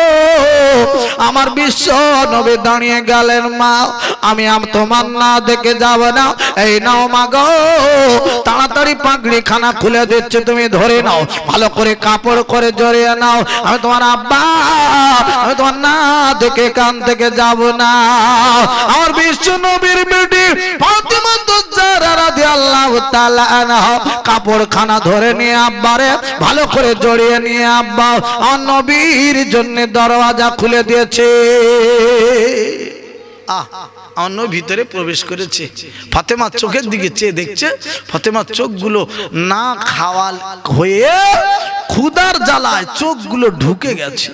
আমার বিশ্ব নবী দাঁড়িয়ে গেলেন, মা আমি তোমার না দেখে যাব না, এই নাও মা গো, তাড়াতাড়ি পাগড়ি খানা খুলে দিচ্ছে, তুমি ধরে নাও, ভালো করে কাপড় করে জড়িয়ে নাও। আমি তোমার আব্বা, আমি তোমার না দেখে কান থেকে যাব না। আমার বিশ্ব নবীর বেটি ফাতেমাতুজ জাহরা রাদিয়াল্লাহু তাআলা আনহা কাপড় খানা ধরে নিয়ে আব্বারে ভালো করে জড়িয়ে নিয়ে আব্বা আমার নবীর জন্য দরওয়াজা খুলে দিয়েছে। আহ অন্য ভিতরে প্রবেশ করেছে। ফাতেমার চোখের দিকে চেয়ে দেখছে ফাতেমার চোখগুলো না খাওয়া হয়ে ক্ষুধার জ্বালায় চোখগুলো ঢুকে গেছে।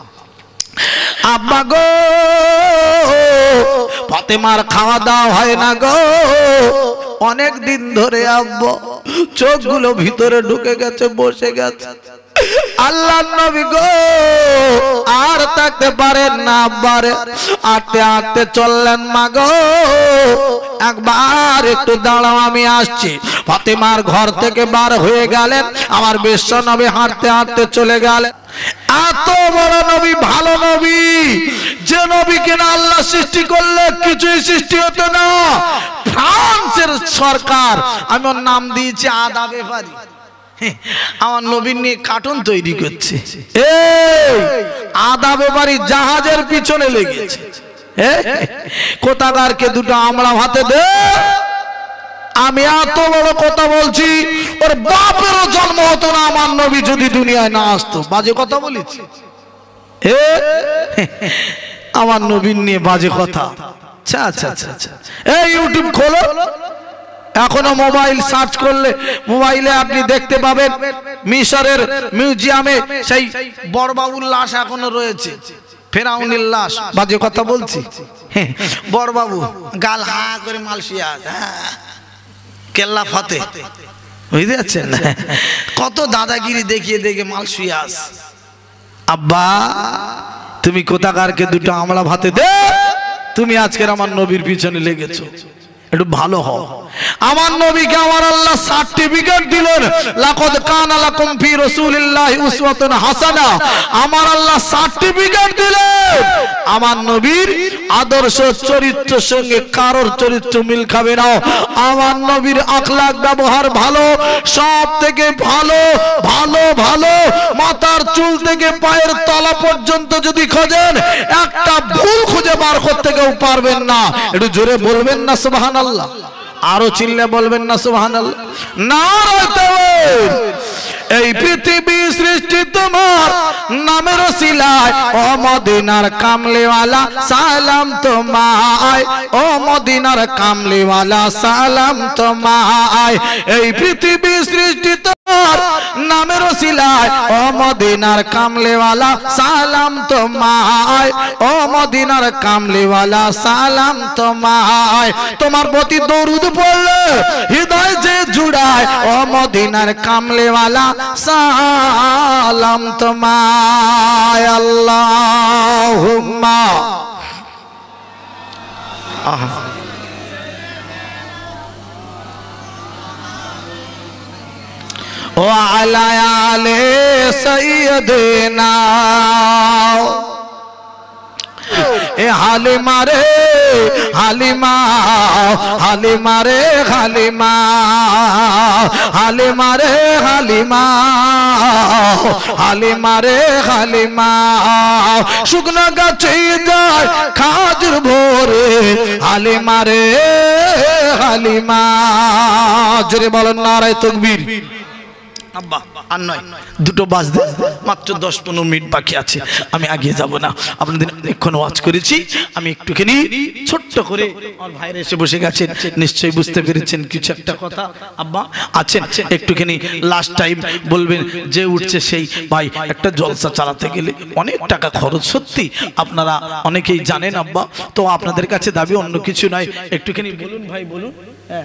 আব্বা গো ফাতেমার খাওয়া দাওয়া হয় না গো অনেক দিন ধরে। আব্বা চোখগুলো ভিতরে ঢুকে গেছে, বসে গেছে। আল্লাহর নবী গো আর থাকতে পারেন না, আব্বারে আটতে আটতে চললেন। মা গো একবার একটু দাঁড়াও আমি আসছি। ফাতেমার ঘর থেকে বার হয়ে গেলেন, আমার বিশ্ব নবী হাঁটতে হাঁটতে চলে গেলেন। এত বড় নবী, ভালো নবী, যে নবী কিনা আল্লাহ সৃষ্টি করলে কিছুই সৃষ্টি হতো না। ফ্রান্সের সরকার, আমি ওর নাম দিয়েছি আদা ব্যাপারী, আমার নবীন নিয়ে কার্টুন তৈরি করছে। এই আদা ব্যাপারী জাহাজের পিছনে লেগেছে। কোথাকারকে দুটো আমড়া ভাতে দে। আমি এত বড় কথা বলছি, ওর বাপেরও জন্ম হতো না আমার নবী যদি দুনিয়ায় না আসতো। বাজে কথা বলেছি এ আমার নবীন নিয়ে বাজে কথা। আচ্ছা আচ্ছা আচ্ছা, এই ইউটিউব খোলো, এখনো মোবাইল সার্চ করলে মোবাইলে আপনি দেখতে পাবেন মিশরের মিউজিয়ামে সেই বড়বাবুর লাশ এখনো রয়েছে, ফেরাউনের লাশ। বাজে কথা বলছি? বড়বাবু গাল হা করে মালসিয়া কেল্লা ফতে, বুঝতে পারছেন না? কত দাদাগিরি দেখিয়ে দেখে মালসিয়াস। আব্বা তুমি কোথাকারকে দুটো আমড়া ভাতে দে, তুমি আজকের আমার নবীর পিছনে লেগেছো। একটু ভালো হও। আমার নবীকে আমার আল্লাহ সার্টিফিকেট দিলেন, লাকাদ কানা লাকুম ফি রাসূলিল্লাহি উসওয়াতুন হাসানাহ। আমার আল্লাহ সার্টিফিকেট দিলেন আমার নবীর আদর্শ চরিত্রের সঙ্গে কারোর চরিত্র মিল খাবে না। আমার নবীর আখলাক ব্যবহার ভালো, সব থেকে ভালো ভালো ভালো। মাথার চুল থেকে পায়ের তলা পর্যন্ত যদি খোঁজেন একটা ভুল খুঁজে বার করতে কেউ পারবেন না। একটু জোরে বলবেন না সুবহানাল্লাহ? আরো চিল্লে বলবেন না সুবহানাল্লাহ? নারে তাকবীর। এই পৃথিবী সৃষ্টি তোমার নামের ওসিলায়, ও মদিনার কামলিওয়ালা সালাম তোমায়, ও মদিনার কামলিওয়ালা সালাম তোমায়। এই পৃথিবী সৃষ্টি তোমার নামের ওসিলায়, ও মদিনার কামলিওয়ালা সালাম তোমায়, ও মদিনার কামলিওয়ালা সালাম তোমায়। তোমার প্রতি দরুদ পড়লে হৃদয় যে জুড়ায়, ও মদিনার কামলিওয়ালা সালাম তোমায়। আল্লাহুম্মা ওয়া আলা আলি সাইয়্যিদিনা। এ হালিমা রে হালিমা, হালিমা রে হালিমা, হালিমা রে হালিমা, হালিমা রে হালিমা। শুকনো গাছে যায় খাজুর ভোরে, হালিমা রে হালিমা। জোরে বলেন নারায়ে তাকবীর। আব্বা আর নয়, দুটো বাজতে মাত্র দশ পনেরো মিনিট বাকি আছে, আমি আগে যাব না। আপনাদের এখন ওয়াজ করেছি, আমি একটুখানি ছোট্ট করে, আমার ভাইরা এসে বসে গেছেন, নিশ্চয়ই বুঝতে পেরেছেন কিছু একটা কথা। আব্বা আছেন, একটুখানি লাস্ট টাইম বলবেন, যে উঠছে সেই ভাই। একটা জলসা চালাতে গেলে অনেক টাকা খরচ, সত্যি আপনারা অনেকেই জানেন আব্বা। তো আপনাদের কাছে দাবি অন্য কিছু নয়, একটুখানি বলুন ভাই, বলুন। হ্যাঁ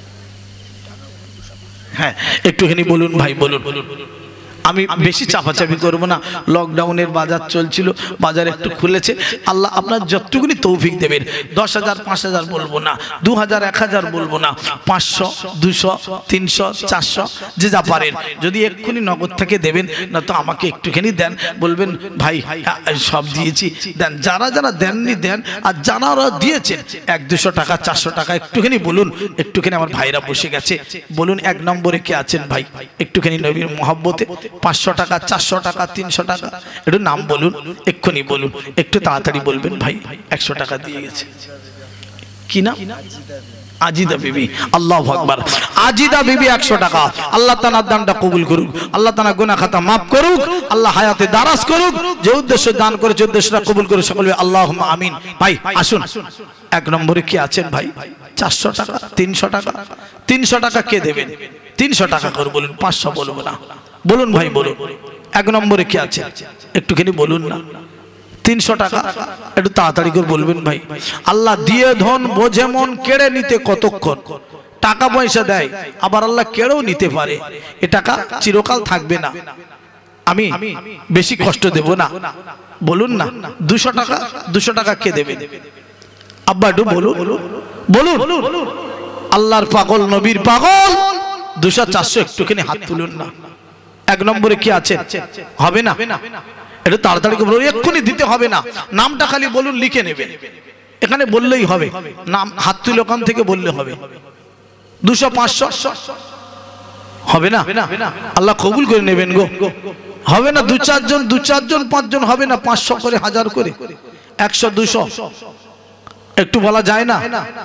হ্যাঁ একটুখানি বলুন ভাই, বলুন। আমি বেশি চাপাচাপি করবো না, লকডাউনের বাজার চলছিল, বাজার একটু খুলেছে। আল্লাহ আপনার যতটুকুনি তৌফিক দেবেন। দশ হাজার পাঁচ হাজার বলবো না, দু হাজার এক হাজার বলবো না, পাঁচশো দুশো তিনশো চারশো যে যা পারেন, যদি এক্ষুনি নগদ থেকে দেবেন, না তো আমাকে একটুখানি দেন, বলবেন ভাই সব দিয়েছি দেন। যারা যারা দেননি দেন, আর যারা দিয়েছেন এক দুশো টাকা চারশো টাকা একটুখানি বলুন। একটুখানি আমার ভাইরা বসে গেছে, বলুন এক নম্বরে কে আছেন ভাই, একটুখানি নবীর মহব্বতে পাঁচশো টাকা চারশো টাকা তিনশো টাকা একটু নাম বলুন, এক্ষুনি বলুন, একটু তাড়াতাড়ি বলবেন ভাই একশো টাকা দিয়ে গেছে। কি না আজিদা বিবি আল্লাহু আকবার আজিদা বিবি একশো টাকা আল্লাহ তাআলা দানটা কবুল করুক আল্লাহ তাআলা গুনাহ খাতা maaf করুক আল্লাহ হায়াতে দারাজ করুক যে উদ্দেশ্যে দান করেছে উদ্দেশ্যটা কবুল করুক সকলে আল্লাহুম্মা আমিন ভাই আসুন এক নম্বরে কি আছেন ভাই চারশো টাকা তিনশো টাকা তিনশো টাকা কে দেবেন তিনশো টাকা করে বলুন পাঁচশো বলবো না বলুন ভাই বলুন এক নম্বরে কি আছে একটুখানি বলুন না তিনশো টাকা একটু তাড়াতাড়ি করে বলবেন ভাই আল্লাহ দিয়ে ধন বোঝে মন কেড়ে নিতে কতক্ষণ টাকা পয়সা দেয় আবার আল্লাহ কেড়েও নিতে পারে এ টাকা চিরকাল থাকবে না আমি বেশি কষ্ট দেব না বলুন না দুশো টাকা দুশো টাকা কে দেবেন আব্বা একটু বলুন বলুন আল্লাহর পাগল নবীর পাগল দুশো চারশো একটুখানি হাত তুলুন না এক নম্বরে কি আছে হবে না এটা তাড়াতাড়ি করে বলুন এক্ষুনি দিতে হবে না নামটা খালি বলুন লিখে নেবে এখানে বললেই হবে নাম হাত তুলে ওখান থেকে বললে হবে দুশো পাঁচশো হবে না আল্লাহ কবুল করে নেবেন গো হবে না দু চারজন দু চারজন পাঁচজন হবে না পাঁচশো করে হাজার করে একশো দুশো একটু বলা যায় না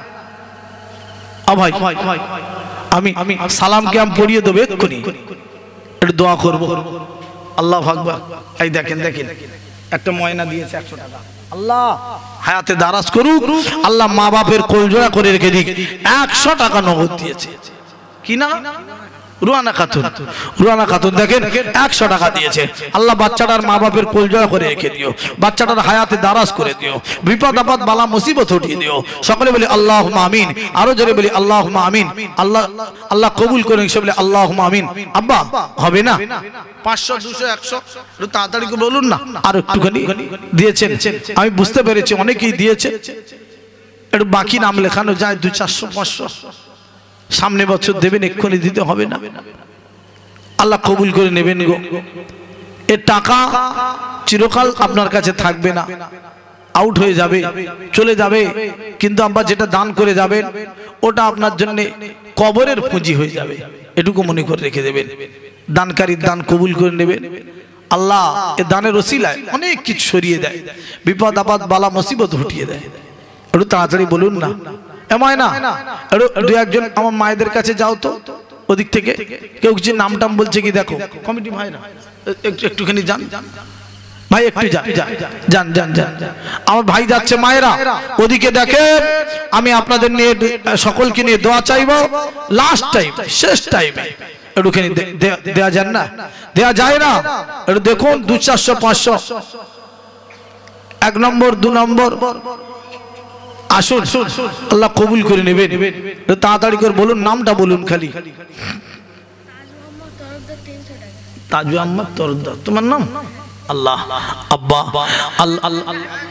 ভাই আমি আমি সালামকে আমি পড়িয়ে দেবো এক্ষুনি একটু দোয়া করবো আল্লাহ আকবার এই দেখেন দেখেন একটা ময়না দিয়েছে একশো টাকা আল্লাহ হায়াতে দারাজ করুক আল্লাহ মা বাপের কোলজোড়া করে রেখে দিক একশো টাকা নগদ দিয়েছে কি না রুয়ানা খাতুন রুয়ানা খাতুন দেখেন একশো টাকা দিয়েছে আল্লাহ বাচ্চাটার মা বাপের কোলজোড়া করে রেখে দিও বাচ্চাটার হায়াতে দারাজ করে দিও বিপদ আপদ বালা মুসিবত উঠিয়ে দিও সকলে বলি আল্লাহুম্মা আমিন আরো জোরে বলি আল্লাহুম্মা আমিন আল্লাহ আল্লাহ কবুল করুন সে বলে আল্লাহুম্মা আমিন আব্বা হবে না পাঁচশো দুশো একশো একটু তাড়াতাড়ি করে বলুন না আর একটুখানি দিয়েছেন আমি বুঝতে পেরেছি অনেকেই দিয়েছে একটু বাকি নাম লেখানো যায় দুই চারশো পাঁচশো সামনে বছর দেবেন এক্ষুনি দিতে হবে না আল্লাহ কবুল করে নেবেন গো এ টাকা চিরকাল আপনার কাছে থাকবে না আউট হয়ে যাবে চলে যাবে কিন্তু আব্বা যেটা দান করে যাবেন ওটা আপনার জন্য কবরের পুঁজি হয়ে যাবে এটুকু মনে করে রেখে দেবেন দানকারীর দান কবুল করে নেবেন আল্লাহ এ দানের ওসিলায় অনেক কিছু সরিয়ে দেয় বিপদ আপদ বালা মুসিবত হটিয়ে দেয় একটু তাড়াতাড়ি বলুন না এময় না দু একজন আমার মায়েদের কাছে যাও তো ওদিক থেকে কেউ কিছু নাম টাম বলছে কি দেখো কমিটি ভাইরা একটুখানি যান ভাই একটু যান যান যান যান আমার ভাই যাচ্ছে মায়েরা ওদিকে দেখেন আমি আপনাদের নিয়ে সকলকে নিয়ে দোয়া চাইবো লাস্ট টাইম শেষ টাইমে একটুখানি দেয়া যান না দেয়া যায় না একটু দেখুন দু চারশো পাঁচশো এক নম্বর দু নম্বর আসুন আল্লাহ কবুল করে নেবেন তাড়াতাড়ি করে বলুন নামটা বলুন খালি তাজু আহমদ তরফদার তোমার নাম আল্লাহ আব্বা আল্লাহ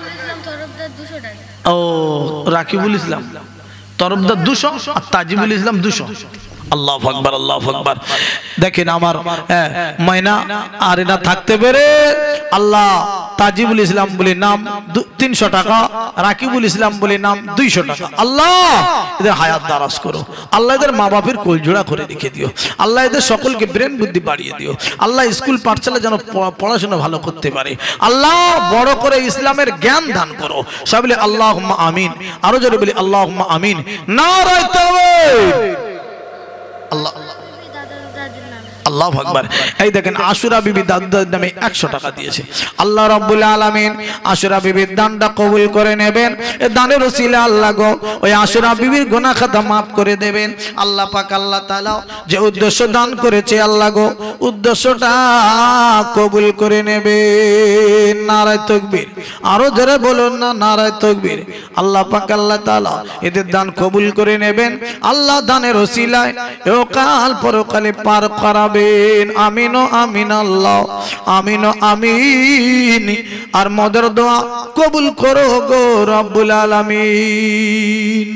ও রাকিবুল ইসলাম তরফদার দুশো আর তাজিবুল ইসলাম দুশো আল্লাহু আকবার আল্লাহু আকবার দেখেন আমার ময়না আর এনা থাকতে পেরে আল্লাহ তাজিবুল ইসলাম বলে নাম তিনশো টাকা রাকিবুল ইসলাম বলে নাম দুইশো টাকা আল্লাহ এদের হায়াত দারাজ করো আল্লাহ এদের মা বাপের কোলজোড়া করে রেখে দিও আল্লাহ এদের সকলকে ব্রেন বুদ্ধি বাড়িয়ে দিও আল্লাহ স্কুল পাঠশালা যেন পড়াশোনা ভালো করতে পারে আল্লাহ বড় করে ইসলামের জ্ঞান দান করো সবাই বলে আল্লাহুম্মা আমিন আরো জোরে বলি আল্লাহুম্মা আমিন নারায়ে তাকবীর আল্লাহ আল্লাহু আকবার এই দেখেন আশুরা বিবি দাদুর নামে একশো টাকা দিয়েছে আল্লাহ রাব্বুল আলামিন আশুরা বিবির দানটা কবুল করে নেবেন এই দানের ওসিলা আল্লাহ গো ওই আশুরা বিবির গুনাহ খাতা maaf করে দেবেন আল্লাহ পাক আল্লাহ তাআলা যে উদ্দেশ্য দান করেছে আল্লাহ গো উদ্দেশ্যটা কবুল করে নেবেন নারায়ে তাকবীর আরো জোরে বলুন না নারায়ে তাকবীর আল্লাহ পাক আল্লাহ তাআলা এদের দান কবুল করে নেবেন আল্লাহ দানের ওসিলায় ইহকাল পরকালে পার করাবেন আমিন আমিন আল্লাহ আমিন আমিন আর মদের দোয়া কবুল করো গো রব্বুল আলামিন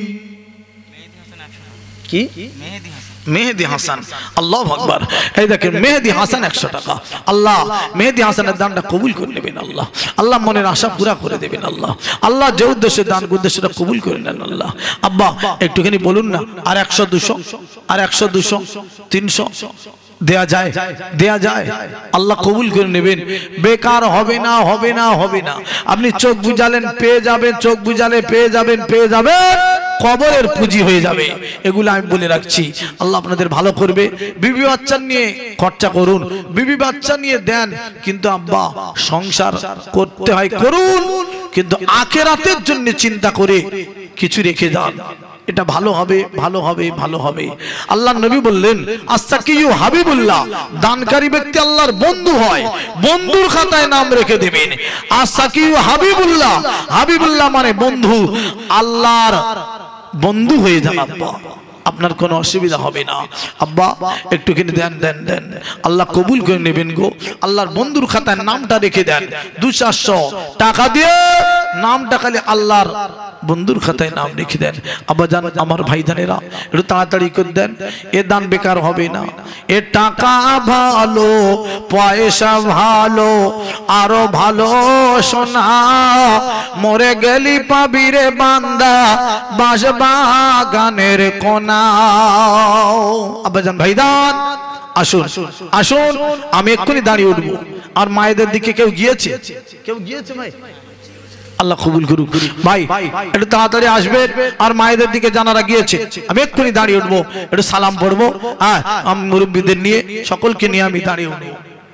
কি মেহেদি হাসান আল্লাহু আকবার এই দেখেন মেহেদি হাসান একশো টাকা আল্লাহ মেহেদি হাসানের দানটা কবুল করে নেবেন আল্লাহ আল্লাহ মনের আশা পুরা করে দেবেন আল্লাহ আল্লাহ যে উদ্দেশ্যে দান উদ্দেশ্যটা কবুল করে নেন আল্লাহ আব্বা একটুখানি বলুন না আর একশো দুশো আর একশো দুশো তিনশো দেয়া যায় দেয়া যায় আল্লাহ কবুল করে নেবেন বেকার হবে না হবে না হবে না আপনি চোখ বুঝালেন পেয়ে যাবেন চোখ বুঝালে পেয়ে যাবেন পেয়ে যাবেন কবরের পুঁজি হয়ে যাবে। এগুলো আমি বলে রাখছি, আল্লাহ আপনাদের ভালো করবে। বিবি বাচ্চা নিয়ে খরচা করুন, বিবি বাচ্চা নিয়ে দেন, কিন্তু আব্বা সংসার করতে হয় করুন, কিন্তু আখিরাতের জন্য চিন্তা করে কিছু রেখে যান, এটা ভালো হবে, ভালো হবে, ভালো হবে। আল্লাহ নবী বললেন আস-সাকিয়ু হাবিবুল্লাহ, দানকারী ব্যক্তি আল্লাহর বন্ধু হয়, বন্ধুর খাতায় নাম রেখে দেবেন আস-সাকিয়ু হাবিবুল্লাহ। হাবিবুল্লাহ মানে বন্ধু, আল্লাহর বন্ধু হয়ে যান আব্বা, আপনার কোনো অসুবিধা হবে না। আব্বা একটু কিনে দেন দেন দেন, আল্লাহ কবুল করে নেবেন গো। আল্লাহর বন্ধুর খাতায় নামটা রেখে দেন, দু চারশো টাকা দিয়ে নামটা খালি আল্লাহর বন্ধুর খাতায় নাম রেখে দেন। আব্বা জান, আমার ভাই জানেরা একটু তাড়াতাড়ি করে দেন, এ দান বেকার হবে না। এ টাকা ভালো, পয়সা ভালো, আরো ভালো সোনা, মরে গেলি পাবি রে বান্দা বাঁশ বাগানের কোনা। আব্বা জান, ভাই দান, আসুন আসুন, আমি এক্ষুনি দাঁড়িয়ে উঠবো। আর মায়েদের দিকে কেউ গিয়েছে? কেউ গিয়েছে ভাই? আল্লাহ কবুল করুক। ভাই একটু তাড়াতাড়ি আসবেন, আর মায়েদের দিকে জানারা গিয়েছে, আমি এক্ষুনি দাঁড়িয়ে উঠবো, একটু সালাম পড়বো। হ্যাঁ, আমি মুরব্বীদের নিয়ে, সকলকে নিয়ে আমি দাঁড়িয়ে উঠবো।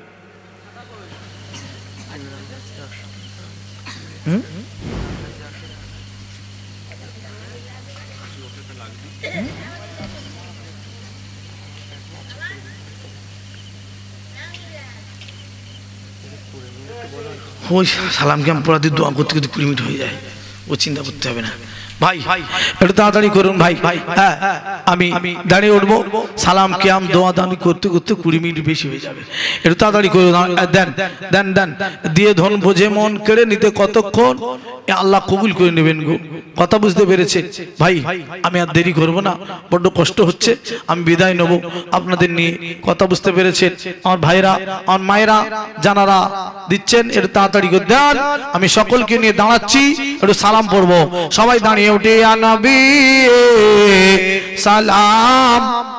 ওই সালামকে আমি পড়াতে দোয়া করতে করতে কুড়ি মিনিট হয়ে যায়, ও চিন্তা করতে হবে না। ভাই একটু তাড়াতাড়ি করুন ভাই। হ্যাঁ, আমি দাঁড়িয়ে উঠবো, সালাম কিয়াম দোয়া দানি করতে করতে কুড়ি মিনিট বেশি হয়ে যাবে। একটু তাড়াতাড়ি করুন, দেন দেন দেন, দিয়ে ধন বোঝে মন কেড়ে নিতে কতক্ষণ, আল্লাহ কবুল করে নেবেন গো। কথা বুঝতে পেরেছে ভাই? আমি আর দেরি করবো না, বড্ড কষ্ট হচ্ছে, আমি বিদায় নেব আপনাদের নিয়ে। কথা বুঝতে পেরেছেন আমার ভাইরা, আমার মায়েরা জানারা দিচ্ছেন, একটু তাড়াতাড়ি করে দেন। আমি সকলকে নিয়ে দাঁড়াচ্ছি, একটু সালাম পড়বো। সবাই দাঁড়িয়ে উঠে ইয়া নবী সালাম।